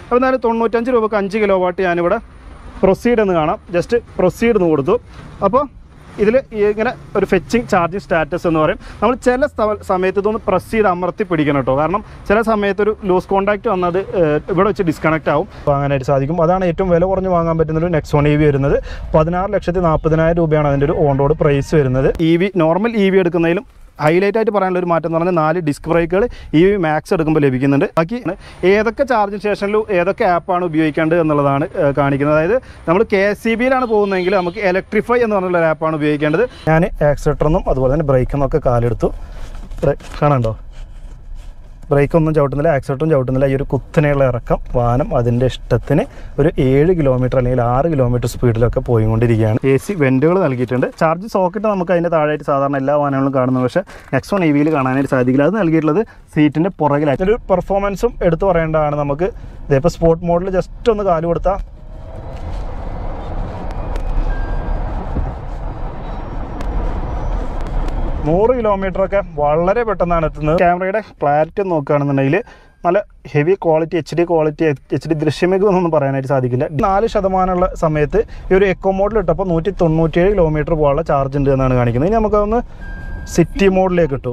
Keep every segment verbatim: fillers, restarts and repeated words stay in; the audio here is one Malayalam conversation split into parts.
അപ്പോൾ എന്നാലും തൊണ്ണൂറ്റഞ്ച് രൂപക്ക് അഞ്ച് കിലോ വാട്ട് ഞാനിവിടെ പ്രൊസീഡ് എന്ന് കാണാം. ജസ്റ്റ് പ്രൊസീഡ് എന്ന് കൊടുത്തു. അപ്പോൾ ഇതിൽ ഇങ്ങനെ ഒരു ഫെച്ചിങ് ചാർജിങ് സ്റ്റാറ്റസ് എന്ന് പറയും. നമ്മൾ ചില സമയത്ത് ഇതൊന്ന് പ്രസ് ചെയ്ത് അമർത്തി പിടിക്കണം കേട്ടോ. കാരണം ചില സമയത്ത് ഒരു ലൂസ് കോൺടാക്റ്റ് വന്നത് ഇവിടെ വെച്ച് ഡിസ്കണക്റ്റ് ആവും, വാങ്ങാനായിട്ട് സാധിക്കും. അതാണ് ഏറ്റവും വില കുറഞ്ഞ് വാങ്ങാൻ പറ്റുന്ന ഒരു നെക്സോൺ ഇ വി വരുന്നത്. പതിനാറ് ലക്ഷത്തി നാൽപ്പതിനായിരം രൂപയാണ് അതിൻ്റെ ഒരു ഓൺ റോഡ് പ്രൈസ് വരുന്നത്. E V normal E V എടുക്കുന്നതിലും ഹൈലൈറ്റ് ആയിട്ട് പറയാനുള്ള ഒരു മാറ്റം എന്ന് പറഞ്ഞാൽ നാല് ഡിസ്ക് ബ്രേക്കുകൾ ഈ മാക്സ് എടുക്കുമ്പോൾ ലഭിക്കുന്നുണ്ട്. ബാക്കി ഏതൊക്കെ ചാർജിങ് സ്റ്റേഷനിലും ഏതൊക്കെ ആപ്പാണ് ഉപയോഗിക്കേണ്ടത് എന്നുള്ളതാണ് കാണിക്കുന്നത്. അതായത് നമ്മൾ കെ എസ് സി ബിയിലാണ് പോകുന്നതെങ്കിൽ നമുക്ക് ഇലക്ട്രിഫൈ എന്ന് പറഞ്ഞുള്ള ഒരു ആപ്പാണ് ഉപയോഗിക്കേണ്ടത്. ഞാൻ ആക്സിലേറ്ററിനും അതുപോലെ തന്നെ ബ്രേക്കെന്നൊക്കെ കാലെടുത്തു. കാണാണ്ടോ, ബ്രേക്കൊന്നും ചവിട്ടുന്നില്ല, ആക്സിലേറ്ററും ചവിട്ടുന്നില്ല. ഈ ഒരു കുത്തനെയുള്ള ഇറക്കം വാഹനം അതിൻ്റെ ഇഷ്ടത്തിന് ഒരു ഏഴ് കിലോമീറ്റർ അല്ലെങ്കിൽ ആറ് കിലോമീറ്റർ സ്പീഡിലൊക്കെ പോയിക്കൊണ്ടിരിക്കുകയാണ്. എ സി വെൻറ്റുകൾ നൽകിയിട്ടുണ്ട്. ചാർജ് സോക്കറ്റ് നമുക്ക് അതിൻ്റെ താഴെയായിട്ട് സാധാരണ എല്ലാ വാഹനങ്ങളും കാണുന്നത്, പക്ഷേ നെക്സോൺ ഇ വിയിൽ കാണാനായിട്ട് സാധിക്കില്ല. അത് നൽകിയിട്ടുള്ളത് സീറ്റിൻ്റെ പുറകിലായിട്ട്. ഒരു പെർഫോമൻസും എടുത്തു പറയേണ്ടതാണ് നമുക്ക്. ഇതിപ്പോൾ സ്പോർട്ട് മോഡിൽ ജസ്റ്റ് ഒന്ന് കാല് കൊടുത്താൽ നൂറ് കിലോമീറ്ററൊക്കെ വളരെ പെട്ടെന്നാണ് എത്തുന്നത്. ക്യാമറയുടെ ക്ലാരിറ്റി നോക്കുകയാണെന്നുണ്ടെങ്കിൽ നല്ല heavy quality, H D quality, H D ദൃശ്യമികമൊന്നും പറയാനായിട്ട് സാധിക്കില്ല. നാല് ശതമാനമുള്ള സമയത്ത് ഈ ഒരു എക്കോ മോഡിൽ ഇട്ടപ്പോൾ നൂറ്റി തൊണ്ണൂറ്റിയേഴ് കിലോമീറ്റർ പോകാനുള്ള ചാർജ് ഉണ്ട് എന്നാണ് കാണിക്കുന്നത്. ഇനി നമുക്കതൊന്ന് സിറ്റി മോഡിലേക്ക് ഇട്ടു.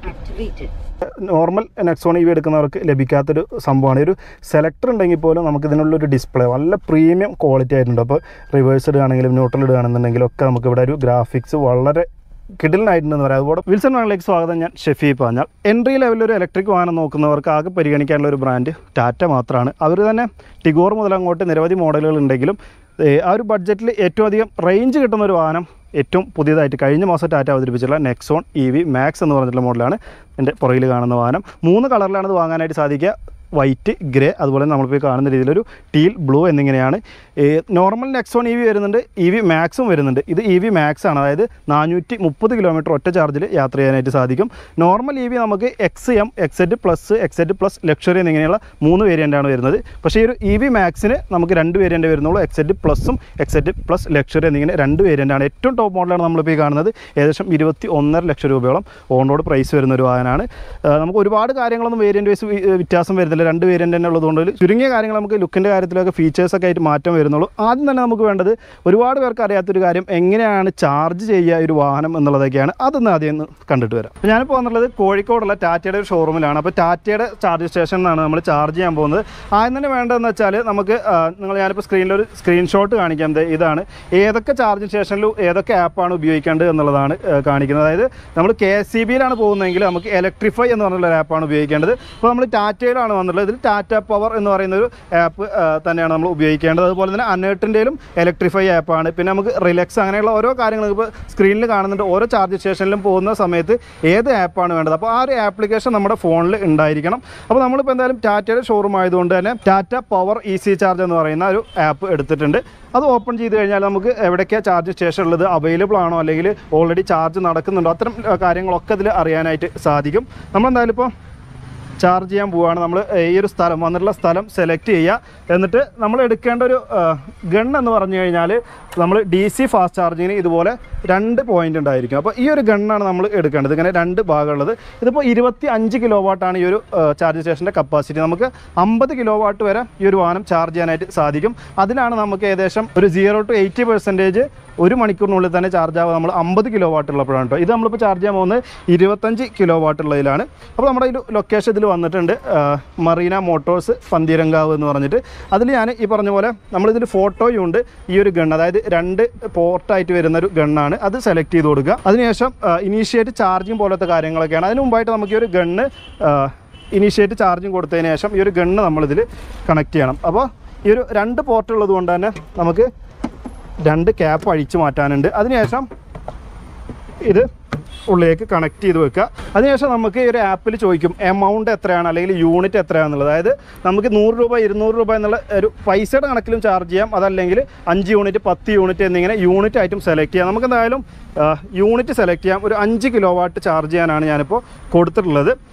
നോർമൽ നെക്സോൺ ഇ വി എടുക്കുന്നവർക്ക് ലഭിക്കാത്തൊരു സംഭവമാണ്. ഒരു സെലക്ടർ ഉണ്ടെങ്കിൽ പോലും നമുക്ക് ഇതിനുള്ളൊരു ഡിസ്പ്ലേ നല്ല പ്രീമിയം ക്വാളിറ്റി ആയിട്ടുണ്ട്. അപ്പോൾ റിവേഴ്സ് ഇടുകയാണെങ്കിലും ന്യൂട്രൽ ഇടുകയാണെന്നുണ്ടെങ്കിലും ഒക്കെ നമുക്ക് ഇവിടെ ഒരു ഗ്രാഫിക്സ് വളരെ കിടിലനായിട്ടുണ്ടെന്ന് പറയാം. അതുപോലെ വിൽസൺ വാഹനങ്ങളിലേക്ക് സ്വാഗതം. ഞാൻ ഷെഫി പാഞ്ഞാൾ. എൻട്രി ലെവലിലൊരു ഇലക്ട്രിക് വാഹനം നോക്കുന്നവർക്ക് ആകെ പരിഗണിക്കാനുള്ള ഒരു ബ്രാൻഡ് ടാറ്റ മാത്രമാണ്. അവർ തന്നെ ടിഗോർ മുതൽ അങ്ങോട്ട് നിരവധി മോഡലുകൾ ഉണ്ടെങ്കിലും ആ ഒരു ബഡ്ജറ്റിൽ ഏറ്റവും അധികം റേഞ്ച് കിട്ടുന്ന ഒരു വാഹനം ഏറ്റവും പുതിയതായിട്ട് കഴിഞ്ഞ മാസം ടാറ്റ അവതരിപ്പിച്ചിട്ടുള്ള നെക്സോൺ ഇ വി മാക്സ് എന്ന് പറഞ്ഞിട്ടുള്ള മോഡലാണ് എൻ്റെ പുറകിൽ കാണുന്ന വാഹനം. മൂന്ന് കളറിലാണ് ഇത് വാങ്ങാനായിട്ട് സാധിക്കുക. വൈറ്റ്, ഗ്രേ, അതുപോലെ നമ്മളിപ്പോൾ കാണുന്ന രീതിയിലൊരു ടീൽ ബ്ലൂ എന്നിങ്ങനെയാണ്. നോർമൽ നെക്സോൺ ഇ വി വരുന്നുണ്ട്, ഇ വി മാക്സും വരുന്നുണ്ട്. ഇത് ഇ വി മാക്സ് ആണ്. അതായത് നാനൂറ്റി മുപ്പത് കിലോമീറ്റർ ഒറ്റ ചാർജിൽ യാത്ര ചെയ്യാനായിട്ട് സാധിക്കും. നോർമൽ ഇ വി നമുക്ക് X M, X Z plus, X Z plus luxury എന്നിങ്ങനെയുള്ള മൂന്ന് വേരിയൻ്റാണ് വരുന്നത്. പക്ഷേ ഈ ഒരു ഇ വി മാക്സിന് നമുക്ക് രണ്ട് വേരിയൻ്റ് വരുന്നുള്ളൂ. എക്സെഡ് പ്ലസും എക്സെഡ് പ്ലസ് ലക്ഷറി എന്നിങ്ങനെ രണ്ട് വേരിയൻ്റാണ്. ഏറ്റവും ടോപ്പ് മോഡലാണ് നമ്മളിപ്പോൾ ഈ കാണുന്നത്. ഏകദേശം ഇരുപത്തി ഒന്നര ലക്ഷം രൂപയോളം ഓൺ റോഡ് പ്രൈസ് വരുന്ന ഒരു വാഹനമാണ്. നമുക്ക് ഒരുപാട് കാര്യങ്ങളൊന്നും വേരിയൻ്റ് വൈസ് വ്യത്യാസം വരുന്നില്ല. രണ്ട് വേരിയൻ്റ് തന്നെ ഉള്ളതുകൊണ്ട് ചുരുങ്ങിയ കാര്യങ്ങൾ നമുക്ക് ലുക്കിൻ്റെ കാര്യത്തിലൊക്കെ ഫീച്ചേഴ്സൊക്കെ ആയിട്ട് മാറ്റം വരുന്നുള്ളൂ. ആദ്യം തന്നെ നമുക്ക് വേണ്ടത്, ഒരുപാട് പേർക്ക് അറിയാത്തൊരു കാര്യം, എങ്ങനെയാണ് ചാർജ് ചെയ്യുക ഒരു വാഹനം എന്നുള്ളതൊക്കെയാണ്. അതൊന്ന് ആദ്യം ഒന്ന് കണ്ടിട്ട് വരാം. ഞാനിപ്പോൾ വന്നുള്ളത് കോഴിക്കോടുള്ള ടാറ്റയുടെ ഒരു ഷോറൂമിലാണ്. അപ്പോൾ ടാറ്റയുടെ ചാർജ് സ്റ്റേഷനിലാണ് നമ്മൾ ചാർജ് ചെയ്യാൻ പോകുന്നത്. ആദ്യം തന്നെ വേണ്ടതെന്ന് വെച്ചാൽ നമുക്ക് നിങ്ങൾ ഞാനിപ്പോൾ സ്ക്രീനിലൊരു സ്ക്രീൻഷോട്ട് കാണിക്കാം. ഏതാണ് ഏതൊക്കെ ചാർജിങ് സ്റ്റേഷനിലും ഏതൊക്കെ ആപ്പാണ് ഉപയോഗിക്കേണ്ടത് എന്നുള്ളതാണ് കാണിക്കുന്നത്. അതായത് നമ്മൾ കെ എസ് സി ബിയിലാണ് പോകുന്നതെങ്കിൽ നമുക്ക് ഇലക്ട്രിഫൈ എന്ന് പറഞ്ഞുള്ള ഒരു ആപ്പാണ് ഉപയോഗിക്കേണ്ടത്. അപ്പോൾ നമ്മൾ ടാറ്റയിലാണ് വന്നുള്ളത്. ഇതിൽ ടാറ്റ പവർ എന്ന് പറയുന്ന ഒരു ആപ്പ് തന്നെയാണ് നമ്മൾ ഉപയോഗിക്കേണ്ടത്. അതുപോലെ തന്നെ അനേർട്ടിൻ്റെയിലും ഇലക്ട്രിഫൈ ആപ്പാണ്. പിന്നെ നമുക്ക് റിലാക്സ് അങ്ങനെയുള്ള ഓരോ കാര്യങ്ങളും ഇപ്പോൾ സ്ക്രീനിൽ കാണുന്നുണ്ട്. ഓരോ ചാർജ് സ്റ്റേഷനിലും പോകുന്ന സമയത്ത് ഏത് ആപ്പാണ് വേണ്ടത്, അപ്പോൾ ആ ഒരു ആപ്ലിക്കേഷൻ നമ്മുടെ ഫോണിൽ ഉണ്ടായിരിക്കണം. അപ്പോൾ നമ്മളിപ്പോൾ എന്തായാലും ടാറ്റയുടെ ഷോറൂം ആയതുകൊണ്ട് തന്നെ ടാറ്റ പവർ ഈസി ചാർജ് എന്ന് പറയുന്ന ഒരു ആപ്പ് എടുത്തിട്ടുണ്ട്. അത് ഓപ്പൺ ചെയ്ത് കഴിഞ്ഞാൽ നമുക്ക് എവിടേക്കാണ് ചാർജ് സ്റ്റേഷൻ ഉള്ളത്, അവൈലബിൾ ആണോ അല്ലെങ്കിൽ ഓൾറെഡി ചാർജ് നടക്കുന്നുണ്ടോ, അത്തരം കാര്യങ്ങളൊക്കെ ഇതിൽ അറിയാനായിട്ട് സാധിക്കും. നമ്മളെന്തായാലും ഇപ്പോൾ ചാർജ് ചെയ്യാൻ പോവുകയാണ്. നമ്മൾ ഈ ഒരു സ്ഥലം വന്നിട്ടുള്ള സ്ഥലം സെലക്ട് ചെയ്യുക. എന്നിട്ട് നമ്മൾ എടുക്കേണ്ട ഒരു ഗൺ എന്ന് പറഞ്ഞു കഴിഞ്ഞാൽ നമ്മൾ ഡി സി ഫാസ്റ്റ് ചാർജിങ്ങിന് ഇതുപോലെ രണ്ട് പോയിൻ്റ് ഉണ്ടായിരിക്കും. അപ്പോൾ ഈ ഒരു ഗണ്ണാണ് നമ്മൾ എടുക്കേണ്ടത്. ഇങ്ങനെ രണ്ട് ഭാഗമുള്ളത്. ഇതിപ്പോൾ ഇരുപത്തി അഞ്ച് കിലോ വാട്ടാണ് ഈ ഒരു ചാർജ് സ്റ്റേഷൻ്റെ കപ്പാസിറ്റി. നമുക്ക് അമ്പത് കിലോ വാട്ട് വരെ ഈ ഒരു വാഹനം ചാർജ് ചെയ്യാനായിട്ട് സാധിക്കും. അതിലാണ് നമുക്ക് ഏകദേശം ഒരു സീറോ ടു എയ്റ്റി പെർസെൻറ്റേജ് ഒരു മണിക്കൂറിനുള്ളിൽ തന്നെ ചാർജ് ആവുക. നമ്മൾ അമ്പത് കിലോ വാട്ട് ഉള്ളപ്പോഴാണ് കേട്ടോ. ഇത് നമ്മളിപ്പോൾ ചാർജ് ചെയ്യാൻ പോകുന്നത് ഇരുപത്തഞ്ച് കിലോ വാട്ട് ഉള്ളതിലാണ്. അപ്പോൾ നമ്മുടെ ഒരു ലൊക്കേഷൻ ഇതിൽ വന്നിട്ടുണ്ട്, മറീന മോട്ടോഴ്സ് പന്തീരങ്കാവ് എന്ന് പറഞ്ഞിട്ട്. അതിൽ ഞാൻ ഈ പറഞ്ഞ പോലെ നമ്മളിതിൽ ഫോട്ടോയും ഉണ്ട്. ഈ ഒരു ഗൺ, അതായത് രണ്ട് പോർട്ടായിട്ട് വരുന്ന ഒരു ഗണ്ണാണ്. അത് സെലക്ട് ചെയ്ത് കൊടുക്കുക. അതിനുശേഷം ഇനീഷ്യേറ്റ് ചാർജിങ് പോലത്തെ കാര്യങ്ങളൊക്കെയാണ്. അതിന് മുമ്പായിട്ട് നമുക്ക് ഈ ഒരു ഗണ്ണ് ഇനീഷ്യേറ്റ് ചാർജിങ് കൊടുത്തതിന് ശേഷം ഈ ഒരു ഗണ്ണ് നമ്മളിതിൽ കണക്ട് ചെയ്യണം. അപ്പോൾ ഈ ഒരു രണ്ട് പോർട്ട് ഉള്ളത് കൊണ്ട് തന്നെ നമുക്ക് രണ്ട് ക്യാപ്പ് അഴിച്ചു മാറ്റാനുണ്ട്. അതിനുശേഷം ഇത് ഉള്ളിലേക്ക് കണക്ട് ചെയ്ത് വെക്കുക. അതിനുശേഷം നമുക്ക് ഈ ഒരു ആപ്പിൽ ചോദിക്കും എമൗണ്ട് എത്രയാണ് അല്ലെങ്കിൽ യൂണിറ്റ് എത്രയാണെന്നുള്ളത്. അതായത് നമുക്ക് നൂറ് രൂപ ഇരുന്നൂറ് രൂപ എന്നുള്ള ഒരു പൈസയുടെ കണക്കിലും ചാർജ് ചെയ്യാം. അതല്ലെങ്കിൽ അഞ്ച് യൂണിറ്റ് പത്ത് യൂണിറ്റ് എന്നിങ്ങനെ യൂണിറ്റ് ആയിട്ടും സെലക്ട് ചെയ്യാം. നമുക്ക് എന്തായാലും യൂണിറ്റ് സെലക്ട് ചെയ്യാം. ഒരു അഞ്ച് കിലോ വാട്ട് ചാർജ് ചെയ്യാനാണ് ഞാനിപ്പോൾ കൊടുത്തിട്ടുള്ളത്.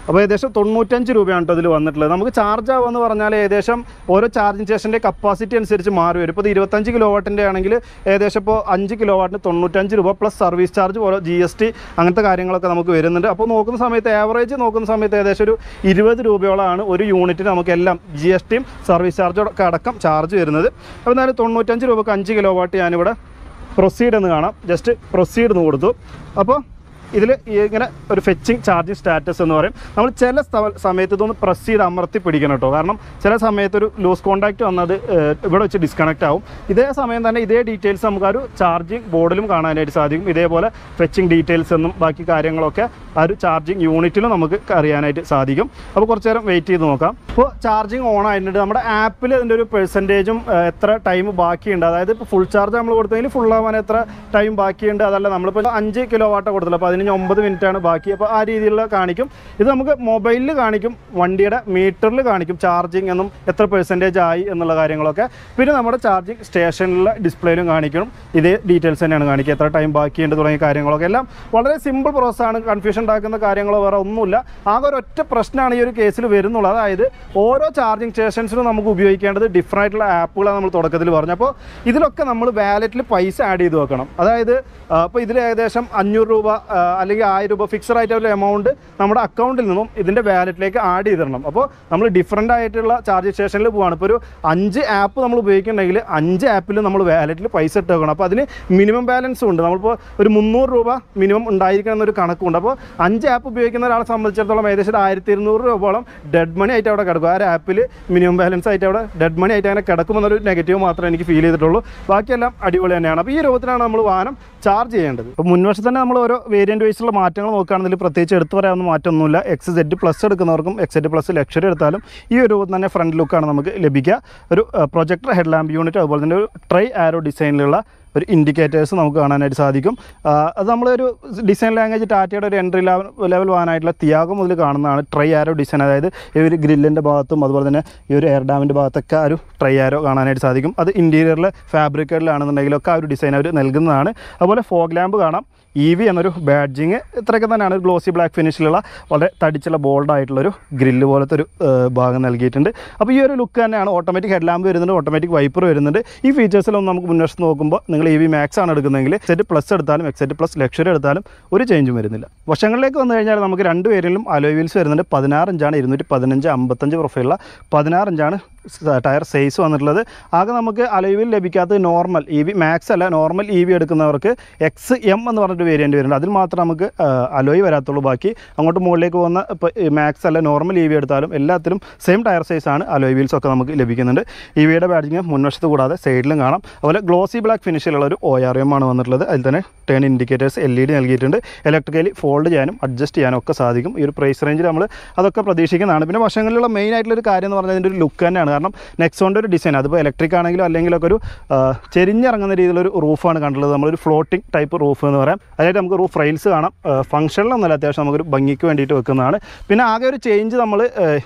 അപ്പോൾ ഏകദേശം തൊണ്ണൂറ്റഞ്ച് രൂപയാണ് കേട്ടോ ഇതിൽ വന്നിട്ടുള്ളത്. നമുക്ക് ചാർജ് ആവുമെന്ന് പറഞ്ഞാൽ ഏകദേശം ഓരോ ചാർജിങ് സ്റ്റേഷൻ്റെ കപ്പാസിറ്റി അനുസരിച്ച് മാറി വരും. ഇപ്പോൾ ഇത് ഇരുപത്തഞ്ച് കിലോ വാട്ടിൻ്റെ ആണെങ്കിൽ ഏകദേശം ഇപ്പോൾ അഞ്ച് കിലോ വാട്ടിന് തൊണ്ണൂറ്റഞ്ച് രൂപ പ്ലസ് സർവീസ് ചാർജ് ഓരോ ജി എസ് ടി അങ്ങനത്തെ കാര്യങ്ങളൊക്കെ നമുക്ക് വരുന്നുണ്ട്. അപ്പോൾ നോക്കുന്ന സമയത്ത് ആവറേജ് നോക്കുന്ന സമയത്ത് ഏകദേശം ഒരു ഇരുപത് രൂപയോളമാണ് ഒരു യൂണിറ്റിന് നമുക്കെല്ലാം ജി എസ് ടിയും സർവീസ് ചാർജൊക്കെ അടക്കം ചാർജ് വരുന്നത്. അപ്പോൾ എന്നാലും തൊണ്ണൂറ്റഞ്ച് രൂപക്ക് അഞ്ച് കിലോ വാട്ട് ഞാനിവിടെ പ്രൊസീഡ് എന്ന് കാണാം. ജസ്റ്റ് പ്രൊസീഡ് എന്ന് കൊടുത്തു. അപ്പോൾ ഇതിൽ ഇങ്ങനെ ഒരു ഫെച്ചിങ് ചാർജിങ് സ്റ്റാറ്റസ് എന്ന് പറയും. നമ്മൾ ചില സമയത്ത് ഇതൊന്ന് പ്രസ് ചെയ്ത് അമർത്തി പിടിക്കണം കേട്ടോ. കാരണം ചില സമയത്ത് ഒരു ലൂസ് കോൺടാക്റ്റ് വന്നത് ഇവിടെ വെച്ച് ഡിസ്കണക്റ്റ് ആവും. ഇതേ സമയം തന്നെ ഇതേ ഡീറ്റെയിൽസ് നമുക്ക് ആ ഒരു ചാർജിങ് ബോർഡിലും കാണാനായിട്ട് സാധിക്കും. ഇതേപോലെ ഫെച്ചിങ് ഡീറ്റെയിൽസ് എന്നും ബാക്കി കാര്യങ്ങളൊക്കെ ആ ഒരു ചാർജിങ് യൂണിറ്റിലും നമുക്ക് അറിയാനായിട്ട് സാധിക്കും. അപ്പോൾ കുറച്ച് നേരം വെയിറ്റ് ചെയ്ത് നോക്കാം. ഇപ്പോൾ ചാർജിങ് ഓൺ ആയിട്ടുണ്ട്. നമ്മുടെ ആപ്പിൽ അതിൻ്റെ ഒരു പെർസെൻറ്റേജും എത്ര ടൈം ബാക്കിയുണ്ട്, അതായത് ഇപ്പോൾ ഫുൾ ചാർജ് നമ്മൾ കൊടുത്തതിൽ ഫുൾ ആവാൻ എത്ര ടൈം ബാക്കിയുണ്ട്, അതല്ല നമ്മളിപ്പോൾ അഞ്ച് കിലോ വാട്ട് കൊടുത്തില്ല, അപ്പോൾ അതിന് ഒമ്പത് മിനിറ്റാണ് ബാക്കി. അപ്പോൾ ആ രീതിയിലുള്ള കാണിക്കും. ഇത് നമുക്ക് മൊബൈലിൽ കാണിക്കും, വണ്ടിയുടെ മീറ്ററിൽ കാണിക്കും ചാർജിങ് എന്നും എത്ര പെർസെൻറ്റേജ് ആയി എന്നുള്ള കാര്യങ്ങളൊക്കെ. പിന്നെ നമ്മുടെ ചാർജിങ് സ്റ്റേഷനിലെ ഡിസ്പ്ലേയിലും കാണിക്കണം. ഇതേ ഡീറ്റെയിൽസ് തന്നെയാണ് കാണിക്കുക, എത്ര ടൈം ബാക്കിയുണ്ട് തുടങ്ങിയ കാര്യങ്ങളൊക്കെ. എല്ലാം വളരെ സിമ്പിൾ പ്രോസസ്സാണ്, കൺഫ്യൂഷൻ ഉണ്ടാക്കുന്ന കാര്യങ്ങളോ വേറെ ഒന്നുമില്ല. ആകെ ഒരു ഒറ്റ പ്രശ്നമാണ് ഈ ഒരു കേസിൽ വരുന്നുള്ളൂ. അതായത് ഓരോ ചാർജിങ് സ്റ്റേഷൻസിനും നമുക്ക് ഉപയോഗിക്കേണ്ടത് ഡിഫറൻ്റ് ആയിട്ടുള്ള ആപ്പുകളാണ് നമ്മൾ തുടക്കത്തിൽ പറഞ്ഞു. അപ്പോൾ ഇതിലൊക്കെ നമ്മൾ വാലറ്റിൽ പൈസ ആഡ് ചെയ്ത് വെക്കണം. അതായത് അപ്പോൾ ഇതിൽ ഏകദേശം അഞ്ഞൂറ് രൂപ അല്ലെങ്കിൽ ആയിരം രൂപ ഫിക്സഡ് ആയിട്ടുള്ള എമൗണ്ട് നമ്മുടെ അക്കൗണ്ടിൽ നിന്നും ഇതിൻ്റെ വാലറ്റിലേക്ക് ആഡ് ചെയ്തിടണം. അപ്പോൾ നമ്മൾ ഡിഫറൻ്റ് ആയിട്ടുള്ള ചാർജിങ് സ്റ്റേഷനിൽ പോവുകയാണ്. ഇപ്പോൾ ഒരു അഞ്ച് ആപ്പ് നമ്മൾ ഉപയോഗിക്കുന്നുണ്ടെങ്കിൽ അഞ്ച് ആപ്പിൽ നമ്മൾ വാലറ്റിൽ പൈസ ഇട്ട് വെക്കണം. അപ്പോൾ അതിന് മിനിമം ബാലൻസും ഉണ്ട്. നമ്മളിപ്പോൾ ഒരു മുന്നൂറ് രൂപ മിനിമം ഉണ്ടായിരിക്കണം എന്നൊരു കണക്കുണ്ട്. അപ്പോൾ അഞ്ച് ആപ്പ് ഉപയോഗിക്കുന്ന ഒരാളെ സംബന്ധിച്ചിടത്തോളം ഏകദേശം ആയിരത്തി ഇരുന്നൂറ് രൂപയോളം ഡെഡ് മണി ആയിട്ട് അവിടെ കിടക്കും. ആ ഒരു ആപ്പിൽ മിനിമം ബാലൻസ് ആയിട്ട് അവിടെ ഡെഡ് മണി ആയിട്ട് അങ്ങനെ കിടക്കുമെന്നൊരു നെഗറ്റീവ് മാത്രമേ എനിക്ക് ഫീൽ ചെയ്തിട്ടുള്ളൂ. ബാക്കിയെല്ലാം അടിപൊളി തന്നെയാണ്. അപ്പോൾ ഈ രൂപത്തിലാണ് നമ്മൾ വാഹനം ചാർജ് ചെയ്യേണ്ടത്. അപ്പോൾ മുൻവശത്ത് തന്നെ നമ്മൾ ഓരോ വേരിയൻറ്റ് വൈസുള്ള മാറ്റങ്ങൾ നോക്കുകയാണെങ്കിൽ പ്രത്യേകിച്ച് എടുത്തു പറയാവുന്ന മാറ്റമൊന്നുമില്ല. എക്സ് സെഡ് പ്ലസ് എടുക്കുന്നവർക്കും എക്സ് സെഡ് പ്ലസ് ലക്ഷറി എടുത്താലും ഈ ഒരു രൂപത്തിൽ തന്നെ ഫ്രണ്ട് ലുക്കാണ് നമുക്ക് ലഭിക്കുക. ഒരു പ്രൊജക്ടർ ഹെഡ് ലാമ്പ് യൂണിറ്റ്, അതുപോലെ തന്നെ ഒരു ട്രൈ ആരോ ഡിസൈനിലുള്ള ഒരു ഇൻഡിക്കേറ്റേഴ്സ് നമുക്ക് കാണാനായിട്ട് സാധിക്കും. അത് നമ്മളൊരു ഡിസൈൻ ലാംഗ്വേജ് ടാറ്റയുടെ ഒരു എൻട്രി ലെവൽ ലെവൽ വാഹനമായിട്ടുള്ള തിയാഗോ മുതൽ കാണുന്നതാണ് ട്രൈ ആരോ ഡിസൈൻ. അതായത് ഈ ഒരു ഗ്രില്ലിൻ്റെ ഭാഗത്തും അതുപോലെ തന്നെ ഈ ഒരു എയർ ഡാമിൻ്റെ ഭാഗത്തൊക്കെ ഒരു ട്രൈ ആരോ കാണാനായിട്ട് സാധിക്കും. അത് ഇൻറ്റീരിയറിലെ ഫാബ്രിക്കേഡിലാണെന്നുണ്ടെങ്കിലൊക്കെ ആ ഒരു ഡിസൈൻ അവർ നൽകുന്നതാണ്. അതുപോലെ ഫോഗ് ലാമ്പ് കാണാം. ഇ വി എന്നൊരു ബാഡ്ജിങ് ഇത്രയൊക്കെ തന്നെയാണ്. ഗ്ലോസി ബ്ലാക്ക് ഫിനിഷിലുള്ള വളരെ തടിച്ചുള്ള ബോൾഡായിട്ടുള്ളൊരു ഗ്രില്ല് പോലത്തെ ഒരു ഭാഗം നൽകിയിട്ടുണ്ട്. അപ്പോൾ ഈ ഒരു ലുക്ക് തന്നെയാണ്. ഓട്ടോമാറ്റിക് ഹെഡ് ലാമ്പ് വരുന്നുണ്ട്, ഓട്ടോമാറ്റിക് വൈപ്പർ വരുന്നുണ്ട്. ഈ ഫീച്ചേഴ്സിലൊന്നും നമുക്ക് മുൻവശത്ത് നോക്കുമ്പോൾ നിങ്ങൾ ഇ വി മാക്സ് ആണ് എടുക്കുന്നതെങ്കിൽ എക്സെറ്റ് പ്ലസ് എടുത്താലും എക്സെറ്റ് പ്ലസ് ലക്ഷറി എടുത്താലും ഒരു ചേഞ്ചും വരുന്നില്ല. വശങ്ങളിലേക്ക് വന്നു കഴിഞ്ഞാൽ നമുക്ക് രണ്ട് പേരിലും അലോയ് വീൽസ് വരുന്നുണ്ട്. പതിനാറ് ഇഞ്ചാണ് ഇരുന്നൂറ്റി പതിനഞ്ച് അമ്പത്തഞ്ച് പ്രൊഫൈലുള്ള പതിനാറ് ഇഞ്ചാണ് ടയർ സൈസ് വന്നിട്ടുള്ളത്. ആകെ നമുക്ക് അലോയ് വീൽ ലഭിക്കാത്തത് നോർമൽ ഇ വി മാക്സ് അല്ല, നോർമൽ ഇ വി എടുക്കുന്നവർക്ക് എക്സ് എം എന്ന് പറഞ്ഞിട്ട് വേരിയൻറ്റ് വരുന്നുണ്ട്. അതിൽ മാത്രം നമുക്ക് അലോയ് വരാത്തുള്ളൂ. ബാക്കി അങ്ങോട്ട് മുകളിലേക്ക് പോകുന്ന ഇപ്പോൾ മാക്സ് അല്ല നോർമൽ ഇ വി എടുത്താലും എല്ലാത്തിലും സെയിം ടയർ സൈസാണ്. അലോയ് വീൽസ് ഒക്കെ നമുക്ക് ലഭിക്കുന്നുണ്ട്. ഇ വിയുടെ ബാഡ്ജിങ് മുൻവശത്ത് കൂടാതെ സൈഡിലും കാണാം. അതുപോലെ ഗ്ലോസി ബ്ലാക്ക് ഫിനിഷിലുള്ള ഒരു ഒ ആർ എം ആണ് വന്നിട്ടുള്ളത്. അതിൽ തന്നെ turn indicators L E D നൽകിയിട്ടുണ്ട്. ഇലക്ട്രിക്കലി ഫോൾഡ് ചെയ്യാനും അഡ്ജസ്റ്റ് ചെയ്യാനും ഒക്കെ സാധിക്കും. ഈ ഒരു പ്രൈസ് റേഞ്ചിൽ നമ്മൾ അതൊക്കെ പ്രതീക്ഷിക്കുന്നതാണ്. പിന്നെ വശങ്ങളിലുള്ള മെയിൻ ആയിട്ടുള്ളൊരു കാര്യം എന്ന് പറഞ്ഞാൽ അതിൻ്റെ ഒരു ലുക്ക് തന്നെയാണ്. കാരണം നെക്സോണിൻ്റെ ഒരു ഡിസൈൻ, അതിപ്പോൾ ഇലക്ട്രിക് ആണെങ്കിലും അല്ലെങ്കിലൊക്കെ ഒരു ചെരിഞ്ഞിറങ്ങുന്ന രീതിയിലൊരു റൂഫാണ് കണ്ടുള്ളത്. നമ്മളൊരു ഫ്ലോട്ടിംഗ് ടൈപ്പ് റൂഫ് എന്ന് പറയാം. അതായത് നമുക്ക് റൂഫ് റെയിൽസ് കാണാം. ഫംഗ്ഷനിലൊന്നുമല്ല, അത്യാവശ്യം നമുക്കൊരു ഭംഗിക്ക് വേണ്ടിയിട്ട് വെക്കുന്നതാണ്. പിന്നെ ആകെ ഒരു ചേഞ്ച് നമ്മൾ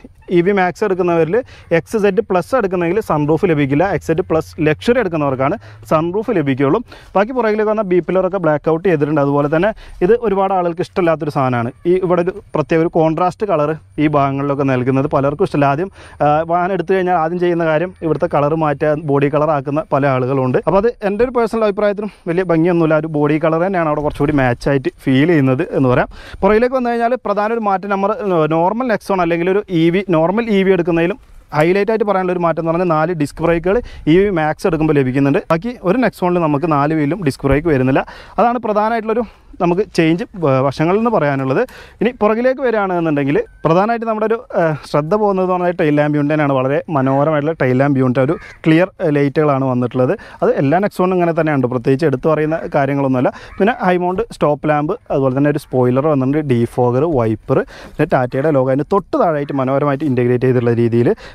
ഇ വി മാക്സ് എടുക്കുന്നവരിൽ എക്സ് സെഡ് പ്ലസ് എടുക്കുന്നെങ്കിൽ സൺറൂഫ് ലഭിക്കില്ല. എക്സ് സെഡ് പ്ലസ് ലക്ഷറി എടുക്കുന്നവർക്കാണ് സൺറൂഫ് ലഭിക്കുകയുള്ളൂ. ബാക്കി പുറകിലേക്ക് വന്ന ബി പില്ലറൊക്കെ ബ്ലാക്ക് ഔട്ട് ചെയ്തിട്ടുണ്ട്. അതുപോലെ തന്നെ ഇത് ഒരുപാട് ആളുകൾക്ക് ഇഷ്ടമില്ലാത്തൊരു സാധനമാണ്. ഈ ഇവിടെ ഒരു പ്രത്യേക ഒരു കോൺട്രാസ്റ്റ് കളർ ഈ ഭാഗങ്ങളിലൊക്കെ നൽകുന്നത് പലർക്കും ഇഷ്ടമില്ല. ആദ്യം വാഹനം എടുത്തു കഴിഞ്ഞാൽ ആദ്യം ചെയ്യുന്ന കാര്യം ഇവിടുത്തെ കളർ മാറ്റുക, ബോഡി കളർ ആക്കുന്ന പല ആളുകളുണ്ട്. അപ്പോൾ അത് എൻ്റെ ഒരു പേഴ്സണൽ അഭിപ്രായത്തിനും വലിയ ഭംഗിയൊന്നുമില്ല. ഒരു ബോഡി കളർ തന്നെയാണ് അവിടെ കുറച്ചുകൂടി മാച്ചായിട്ട് ഫീൽ ചെയ്യുന്നത് എന്ന് പറയാം. പുറകിലേക്ക് വന്നു കഴിഞ്ഞാൽ പ്രധാന ഒരു മാറ്റം നമ്മൾ നോർമൽ നെക്സോൺ അല്ലെങ്കിൽ ഒരു E V normal E V എടുക്കുന്നതിലും ഹൈലൈറ്റ് ആയിട്ട് പറയാനുള്ള ഒരു മാറ്റം എന്ന് പറഞ്ഞാൽ നാല് ഡിസ്ക് ബ്രേക്കുകൾ ഈ മാക്സ് എടുക്കുമ്പോൾ ലഭിക്കുന്നുണ്ട്. ബാക്കി ഒരു നെക്സോണിൽ നമുക്ക് നാല് വീലും ഡിസ്ക് ബ്രേക്ക് വരുന്നില്ല. അതാണ് പ്രധാനമായിട്ടുള്ളൊരു നമുക്ക് ചേഞ്ച് വശങ്ങളിൽ നിന്ന് പറയാനുള്ളത്. ഇനി പുറകിലേക്ക് വരികയാണെന്നുണ്ടെങ്കിൽ പ്രധാനമായിട്ട് നമ്മുടെ ഒരു ശ്രദ്ധ പോകുന്നത് എന്ന് പറഞ്ഞാൽ ടൈൽ ലാമ്പ് യൂണിറ്റാണ്. വളരെ മനോഹരമായിട്ടുള്ള ടൈൽ ലാമ്പ് യൂണിറ്റ്, ഒരു ക്ലിയർ ലൈറ്റുകളാണ് വന്നിട്ടുള്ളത്. അത് എല്ലാ നെക്സോണും ഇങ്ങനെ തന്നെയുണ്ട്, പ്രത്യേകിച്ച് എടുത്തു പറയുന്ന കാര്യങ്ങളൊന്നുമല്ല. പിന്നെ ഹൈമൗണ്ട് സ്റ്റോപ്പ് ലാമ്പ്, അതുപോലെ തന്നെ ഒരു സ്പോയിലർ വന്നിട്ടുണ്ട്, ഡീഫോഗർ, വൈപ്പർ, പിന്നെ ടാറ്റയുടെ ലോഗോ അതിന് തൊട്ട് താഴെയായിട്ട് മനോഹരമായിട്ട് ഇൻറ്റഗ്രേറ്റ് ചെയ്തിട്ടുള്ള രീതിയിൽ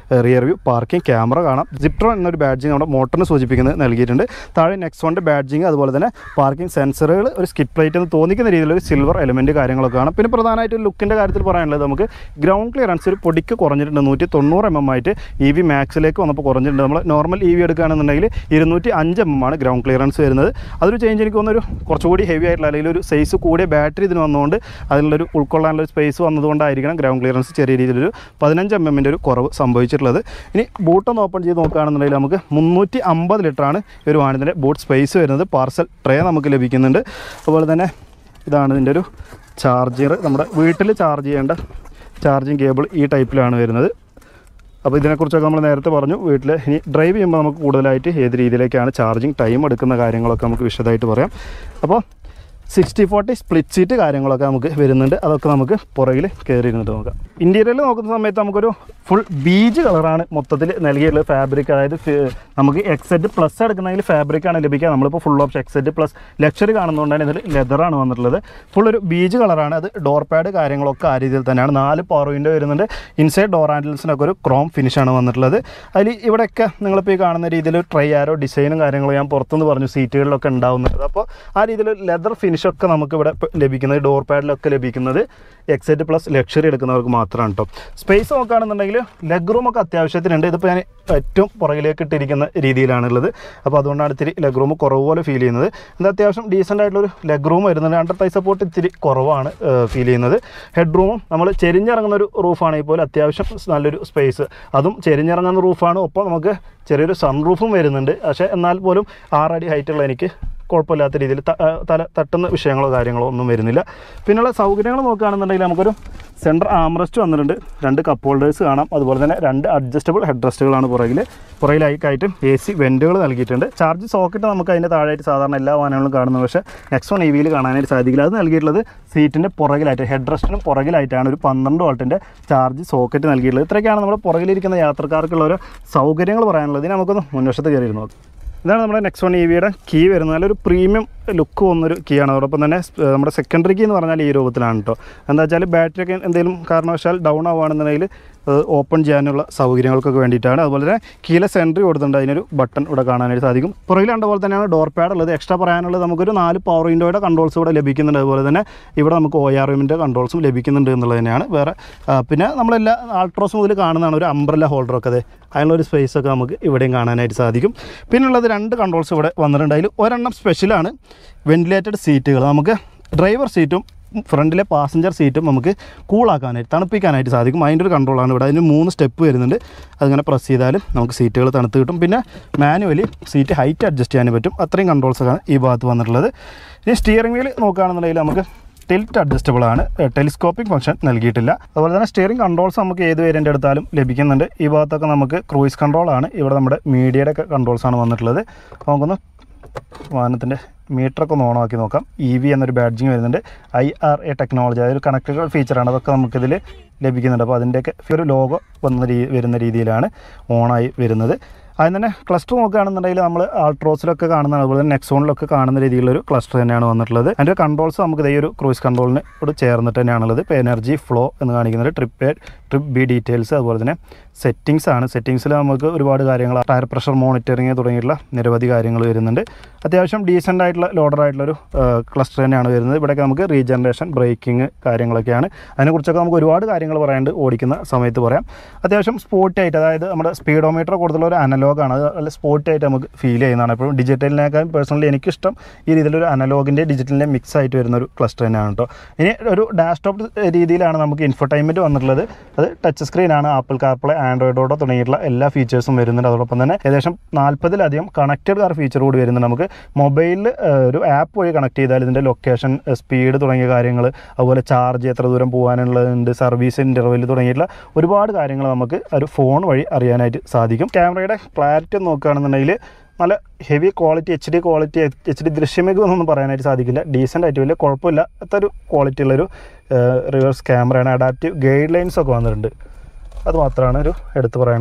റിയർ വ്യൂ പാർക്കിംഗ് ക്യാമറ കാണാം. സിപ്ട്രോൺ എന്നൊരു ബാഡ്ജിങ് നമ്മുടെ മോട്ടറിന് സൂചിപ്പിക്കുന്നത് നൽകിയിട്ടുണ്ട്. താഴെ നെക്സോണിൻ്റെ ബാഡ്ജിങ്, അതുപോലെ തന്നെ പാർക്കിംഗ് സെൻസറുകൾ, ഒരു സ്കിഡ് പ്ലേറ്റ് എന്ന് തോന്നിക്കുന്ന രീതിയിലൊരു സിൽവർ എലമെൻറ്റ് കാര്യങ്ങളൊക്കെ കാണാം. പിന്നെ പ്രധാനമായിട്ട് ലുക്കിൻ്റെ കാര്യത്തിൽ പറയാനുള്ളത് നമുക്ക് ഗ്രൗണ്ട് ക്ലിയറൻസ് ഒരു പൊടിക്ക് കുറഞ്ഞിട്ടുണ്ട്. നൂറ്റി തൊണ്ണൂറ് എം എം ആയിട്ട് ഇ വി മാക്സിലേക്ക് വന്നപ്പോൾ കുറഞ്ഞിട്ടുണ്ട്. നമ്മൾ നോർമൽ ഇ വി എടുക്കുകയാണെന്നുണ്ടെങ്കിൽ ഇരുന്നൂറ്റി അഞ്ച് എം എം ആണ് ഗ്രൗണ്ട് ക്ലിയറൻസ് വരുന്നത്. അതൊരു ചേഞ്ച് എനിക്ക് തോന്നുന്നൊരു കുറച്ചുകൂടി ഹെവി ആയിട്ടുള്ള അല്ലെങ്കിൽ ഒരു സൈസ് കൂടിയ ബാറ്ററി ഇതിന് വന്നുകൊണ്ട് അതിനുള്ളൊരു ഉൾക്കൊള്ളാനുള്ള സ്പേസ് വന്നതുകൊണ്ടായിരിക്കണം ഗ്രൗണ്ട് ക്ലിയറൻസ് ചെറിയ രീതിയിലൊരു പതിനഞ്ച് എം എമ്മിൻ്റെ ഒരു കുറവ് സംഭവിച്ചിട്ടുള്ളത്. ഇനി ബൂട്ടൊന്ന് ഓപ്പൺ ചെയ്ത് നോക്കുകയാണെന്നുണ്ടെങ്കിൽ നമുക്ക് മുന്നൂറ്റി അമ്പത് ലിറ്ററാണ് ഈ ഒരു വാഹനത്തിൻ്റെ ബൂട്ട് സ്പേസ് വരുന്നത്. പാർസൽ ട്രേ നമുക്ക് ലഭിക്കുന്നുണ്ട്. അതുപോലെ തന്നെ ഇതാണ് ഇതിൻ്റെ ഒരു ചാർജർ. നമ്മുടെ വീട്ടിൽ ചാർജ് ചെയ്യേണ്ട ചാർജിങ് കേബിൾ ഈ ടൈപ്പിലാണ് വരുന്നത്. അപ്പോൾ ഇതിനെക്കുറിച്ചൊക്കെ നമ്മൾ നേരത്തെ പറഞ്ഞു. വീട്ടിൽ ഇനി ഡ്രൈവ് ചെയ്യുമ്പോൾ നമുക്ക് കൂടുതലായിട്ട് ഏത് രീതിയിലേക്കാണ് ചാർജിങ് ടൈം എടുക്കുന്ന കാര്യങ്ങളൊക്കെ നമുക്ക് വിശദമായിട്ട് പറയാം. അപ്പോൾ സിക്സ്റ്റി ഫോർട്ടി സ്പ്ലിറ്റ് സീറ്റ് കാര്യങ്ങളൊക്കെ നമുക്ക് വരുന്നുണ്ട്. അതൊക്കെ നമുക്ക് പുറകിൽ കയറി ഇരുന്നിട്ട് നോക്കാം. ഇൻറ്റീരിയറിൽ നോക്കുന്ന സമയത്ത് നമുക്കൊരു ഫുൾ ബീജ് കളറാണ് മൊത്തത്തിൽ നൽകിയിട്ടുള്ളത്. ഫാബ്രിക്, അതായത് നമുക്ക് എക്സെറ്റ് പ്ലസ് എടുക്കുന്നതിൽ ഫാബ്രിക്കാണ് ലഭിക്കുക. നമ്മളിപ്പോൾ full option X Z plus luxury കാണുന്നതുകൊണ്ടാണ് ഇതിൽ ലെതറാണ് വന്നിട്ടുള്ളത്. ഫുൾ ഒരു ബീജ് കളറാണ്. അത് ഡോർ പാഡ് കാര്യങ്ങളൊക്കെ ആ രീതിയിൽ തന്നെയാണ്. നാല് പവർ വിൻഡോ വരുന്നുണ്ട്. ഇൻസൈഡ് ഡോർ ഹാൻഡിൽസിനൊക്കെ ഒരു ക്രോം ഫിനിഷാണ് വന്നിട്ടുള്ളത്. അതിൽ ഇവിടെയൊക്കെ നിങ്ങളിപ്പോൾ ഈ കാണുന്ന രീതിയിൽ ട്രൈ ആരോ ഡിസൈനും കാര്യങ്ങളും ഞാൻ പുറത്തുനിന്ന് പറഞ്ഞു സീറ്റുകളിലൊക്കെ ഉണ്ടാവുന്നത്. അപ്പോൾ ആ രീതിയിൽ ലെതർ ഫിനിഷൊക്കെ നമുക്കിവിടെ ലഭിക്കുന്നത്, ഡോർ പാഡിലൊക്കെ ലഭിക്കുന്നത് എക്സെറ്റ് പ്ലസ് ലക്ഷറി എടുക്കുന്നവർക്ക് മാത്രമാണ് കേട്ടോ. സ്പേസ് നോക്കുകയാണെന്നുണ്ടെങ്കിൽ ലെഗ് റൂമൊക്കെ അത്യാവശ്യത്തിനുണ്ട്. ഇതിപ്പോൾ ഞാൻ ഏറ്റവും പുറകിലേക്ക് ഇട്ടിരിക്കുന്ന രീതിയിലാണുള്ളത്. അപ്പോൾ അതുകൊണ്ടാണ് ഇത്തിരി ലെഗ് റൂം കുറവ് പോലെ ഫീൽ ചെയ്യുന്നത്. ഇത് അത്യാവശ്യം ഡീസൻ്റ് ആയിട്ടുള്ളൊരു ലെഗ് റൂം വരുന്നുണ്ട്. അണ്ടർ തൈ സപ്പോർട്ട് ഇത്തിരി കുറവാണ് ഫീൽ ചെയ്യുന്നത്. ഹെഡ് റൂമും നമ്മൾ ചെരിഞ്ഞിറങ്ങുന്ന ഒരു റൂഫാണെങ്കിൽ പോലും അത്യാവശ്യം നല്ലൊരു സ്പേസ്, അതും ചെരിഞ്ഞിറങ്ങുന്ന റൂഫാണ്. ഒപ്പം നമുക്ക് ചെറിയൊരു സൺ റൂഫും വരുന്നുണ്ട്. പക്ഷേ എന്നാൽ പോലും ആറടി ഹൈറ്റുള്ള എനിക്ക് കുഴപ്പമില്ലാത്ത രീതിയിൽ തല തട്ടുന്ന വിഷയങ്ങളോ കാര്യങ്ങളോ ഒന്നും വരുന്നില്ല. പിന്നെയുള്ള സൗകര്യങ്ങൾ നോക്കുകയാണെന്നുണ്ടെങ്കിൽ നമുക്കൊരു സെൻറ്റർ ആംറസ്റ്റ് വന്നിട്ടുണ്ട്. രണ്ട് കപ്പ് ഹോൾഡേഴ്സ് കാണാം. അതുപോലെ തന്നെ രണ്ട് അഡ്ജസ്റ്റബിൾ ഹെഡ് റെസ്റ്റുകളാണ് പുറകിൽ. പുറകിലായിട്ട് എ സി വെൻറ്റുകൾ നൽകിയിട്ടുണ്ട്. ചാർജ് സോക്കറ്റ് നമുക്ക് അതിൻ്റെ താഴെയായിട്ട് സാധാരണ എല്ലാ വാഹനങ്ങളും കാണുന്നത്, പക്ഷേ നെക്സോൺ ഇ വിയിൽ കാണാനായിട്ട് സാധിക്കില്ല. അത് നൽകിയിട്ടുള്ളത് സീറ്റിൻ്റെ പുറകിലായിട്ട്, ഹെഡ് റെസ്റ്റിനും പുറകിലായിട്ടാണ് ഒരു പന്ത്രണ്ട് വോൾട്ടിൻ്റെ ചാർജ് സോക്കറ്റ് നൽകിയിട്ടുള്ളത്. ഇത്രയൊക്കെയാണ് നമ്മുടെ പുറകിലിരിക്കുന്ന യാത്രക്കാർക്കുള്ള ഒരു സൗകര്യങ്ങൾ പറയാനുള്ളത്. ഇനി നമുക്കൊന്ന് മുൻവശത്ത് കയറി നോക്കാം. ഇതാണ് നമ്മുടെ നെക്സോൺ ഇ വിയുടെ കീ വരുന്നത്. നല്ലൊരു പ്രീമിയം ലുക്ക് വന്നൊരു കീ ആണ്. അതോടൊപ്പം തന്നെ നമ്മുടെ സെക്കൻഡറി കീ എന്ന് പറഞ്ഞാൽ ഈ രൂപത്തിലാണ് കേട്ടോ. എന്താ വെച്ചാൽ ബാറ്ററി ഒക്കെ എന്തെങ്കിലും കാരണവശാൽ ഡൗൺ ആവുകയാണെന്നുണ്ടെങ്കിൽ ഓപ്പൺ ചെയ്യാനുള്ള സൗകര്യങ്ങൾക്കൊക്കെ വേണ്ടിയിട്ടാണ്. അതുപോലെ തന്നെ കീലെസ് എൻട്രി കൊടുത്തിട്ടുണ്ട്. അതിനൊരു ബട്ടൺ ഇവിടെ കാണാനായിട്ട് സാധിക്കും. പുറകിൽ കണ്ടപോലെ തന്നെയാണ് ഡോർ പാഡ് ഉള്ളത്. എക്സ്ട്രാ പറയാനുള്ളത് നമുക്കൊരു നാല് പവർ വിൻഡോയുടെ കൺട്രോൾസ് ഇവിടെ ലഭിക്കുന്നുണ്ട്. അതുപോലെ തന്നെ ഇവിടെ നമുക്ക് ഒ ആർ എമ്മിൻ്റെ കൺട്രോൾസും ലഭിക്കുന്നുണ്ട് എന്നുള്ളത് തന്നെയാണ്. വേറെ പിന്നെ നമ്മളെല്ലാ ആൾട്രോസ് മുതൽ കാണുന്നതാണ് ഒരു അംബ്രല്ല ഹോൾഡറൊക്കെ. അതെ, അതിനുള്ളൊരു സ്പേസൊക്കെ നമുക്ക് ഇവിടെയും കാണാനായിട്ട് സാധിക്കും. പിന്നുള്ളത് രണ്ട് കൺട്രോൾസ് ഇവിടെ വന്നിട്ടുണ്ട്. അതിൽ ഒരെണ്ണം സ്പെഷ്യലാണ്, വെന്റിലേറ്റഡ് സീറ്റുകൾ. നമുക്ക് ഡ്രൈവർ സീറ്റും ഫ്രണ്ടിലെ പാസഞ്ചർ സീറ്റും നമുക്ക് കൂളാക്കാനായിട്ട് തണുപ്പിക്കാനായിട്ട് സാധിക്കും. അതിൻ്റെ ഒരു കൺട്രോളാണ് ഇവിടെ. അതിന് മൂന്ന് സ്റ്റെപ്പ് വരുന്നുണ്ട്. അതിങ്ങനെ പ്രസ് ചെയ്താലും നമുക്ക് സീറ്റുകൾ തണുത്ത് കിട്ടും. പിന്നെ മാനുവലി സീറ്റ് ഹൈറ്റ് അഡ്ജസ്റ്റ് ചെയ്യാൻ പറ്റും. അത്രയും കൺട്രോൾസൊക്കെയാണ് ഈ ഭാഗത്ത് വന്നിട്ടുള്ളത്. ഇനി സ്റ്റിയറിംഗ് വീൽ നോക്കുകയാണെന്നുണ്ടെങ്കിൽ നമുക്ക് ടിൽറ്റ് അഡ്ജസ്റ്റബിൾ ആണ്. ടെലിസ്കോപ്പിക് ഫംഗ്ഷൻ നൽകിയിട്ടില്ല. അതുപോലെ തന്നെ സ്റ്റിയറിംഗ് കൺട്രോൾസ് നമുക്ക് ഏത് വേരിയൻ്റ് എടുത്താലും ലഭിക്കുന്നുണ്ട്. ഈ ഭാഗത്തൊക്കെ നമുക്ക് ക്രൂയിസ് കൺട്രോളാണ്. ഇവിടെ നമ്മുടെ മീഡിയയുടെ ഒക്കെ കൺട്രോൾസാണ് വന്നിട്ടുള്ളത്. നമുക്കൊന്ന് വാഹനത്തിൻ്റെ മീറ്ററൊക്കെ ഒന്ന് ഓണാക്കി നോക്കാം. ഇ വി എന്നൊരു ബാഡ്ജിങ് വരുന്നുണ്ട്. ഐ ആർ എ ടെക്നോളജി, അതൊരു കണക്റ്റഡ് ഫീച്ചറാണ്. അതൊക്കെ നമുക്കിതിൽ ലഭിക്കുന്നുണ്ട്. അപ്പോൾ അതിൻ്റെയൊക്കെ ഒരു ലോഗോ വന്ന രീ വരുന്ന രീതിയിലാണ് ഓണായി വരുന്നത്. അതിന് തന്നെ ക്ലസ്റ്റർ നോക്കുകയാണെന്നുണ്ടെങ്കിൽ നമ്മൾ ആൾട്രോസിലൊക്കെ കാണുന്ന, അതുപോലെ തന്നെ നെക്സോണിലൊക്കെ കാണുന്ന രീതിയിലുള്ളൊരു ക്ലസ്റ്റർ തന്നെയാണ് വന്നിട്ടുള്ളത്. അതിൻ്റെ കൺട്രോൾസ് നമുക്ക് ഈ ഒരു ക്രൂയിസ് കൺട്രോളിന് ഇവിടെ ചേർന്നിട്ട് തന്നെയാണുള്ളത്. ഇപ്പോൾ എനർജി ഫ്ലോ എന്ന് കാണിക്കുന്നത്, trip A trip B details, അതുപോലെ തന്നെ സെറ്റിങ്സ് ആണ്. സെറ്റിങ്സിൽ നമുക്ക് ഒരുപാട് കാര്യങ്ങൾ, ടയർ പ്രഷർ മോണിറ്ററിങ് തുടങ്ങിയിട്ടുള്ള നിരവധി കാര്യങ്ങൾ വരുന്നുണ്ട്. അത്യാവശ്യം ഡീസൻ്റ് ആയിട്ടുള്ള ലോഡറായിട്ടുള്ളൊരു ക്ലസ്റ്റർ തന്നെയാണ് വരുന്നത്. ഇവിടെയൊക്കെ നമുക്ക് റീജനറേഷൻ, ബ്രേക്കിംഗ് കാര്യങ്ങളൊക്കെയാണ്. അതിനെക്കുറിച്ചൊക്കെ നമുക്ക് ഒരുപാട് കാര്യങ്ങൾ പറയാണ്ട് ഓടിക്കുന്ന സമയത്ത് പറയാം. അത്യാവശ്യം സ്പോർട്ടി ആയിട്ട്, അതായത് നമ്മുടെ സ്പീഡോമീറ്റർ കൊടുത്തുള്ള ഒരു അനലോഗാണ്. അത് നല്ല സ്പോർട്ടി ആയിട്ട് നമുക്ക് ഫീൽ ചെയ്യുന്നതാണ്. എപ്പോഴും ഡിജിറ്റലിനേക്കാൾ പേഴ്സണലി എനിക്കിഷ്ടം ഈ രീതിയിലൊരു അനലോഗിൻ്റെ ഡിജിറ്റലിൻ്റെ മിക്സ് ആയിട്ട് വരുന്ന ഒരു ക്ലസ്റ്റർ തന്നെയാണ് കേട്ടോ. ഇനി ഒരു ഡാഷ്ടോപ്പ് രീതിയിലാണ് നമുക്ക് ഇൻഫോടൈൻമെൻറ്റ് വന്നിട്ടുള്ളത്. അത് ടച്ച് സ്ക്രീനാണ്. ആപ്പിൾ കാർപ്ലേ, ആൻഡ്രോയിഡോട്ടോ തുടങ്ങിയിട്ടുള്ള എല്ലാ ഫീച്ചേഴ്സും വരുന്നുണ്ട്. അതോടൊപ്പം തന്നെ ഏകദേശം നാൽപ്പതിലധികം കണക്റ്റഡ് കാർ ഫീച്ചർ കൂടി വരുന്നുണ്ട്. നമുക്ക് മൊബൈലിൽ ഒരു ആപ്പ് വഴി കണക്ട് ചെയ്താൽ ഇതിൻ്റെ ലൊക്കേഷൻ, സ്പീഡ് തുടങ്ങിയ കാര്യങ്ങൾ, അതുപോലെ ചാർജ് എത്ര ദൂരം പോകാനുള്ളതുണ്ട്, സർവീസ് ഇൻ്റർവെൽ തുടങ്ങിയിട്ടുള്ള ഒരുപാട് കാര്യങ്ങൾ നമുക്ക് ഒരു ഫോൺ വഴി അറിയാനായിട്ട് സാധിക്കും. ക്യാമറയുടെ ക്ലാരിറ്റി നോക്കുകയാണെന്നുണ്ടെങ്കിൽ നല്ല heavy quality, H D quality, H D ദൃശ്യമികമൊന്നും പറയാനായിട്ട് സാധിക്കില്ല. ഡീസൻ്റ് ആയിട്ട് വലിയ കുഴപ്പമില്ലാത്ത ഒരു ക്വാളിറ്റി ഉള്ളൊരു റിവേഴ്സ് ക്യാമറയാണ്. അഡാപ്റ്റീവ് ഗൈഡ് ലൈൻസൊക്കെ വന്നിട്ടുണ്ട്. അത് മാത്രമാണ് ഒരു എടുത്തു പറയാനുള്ളൊരു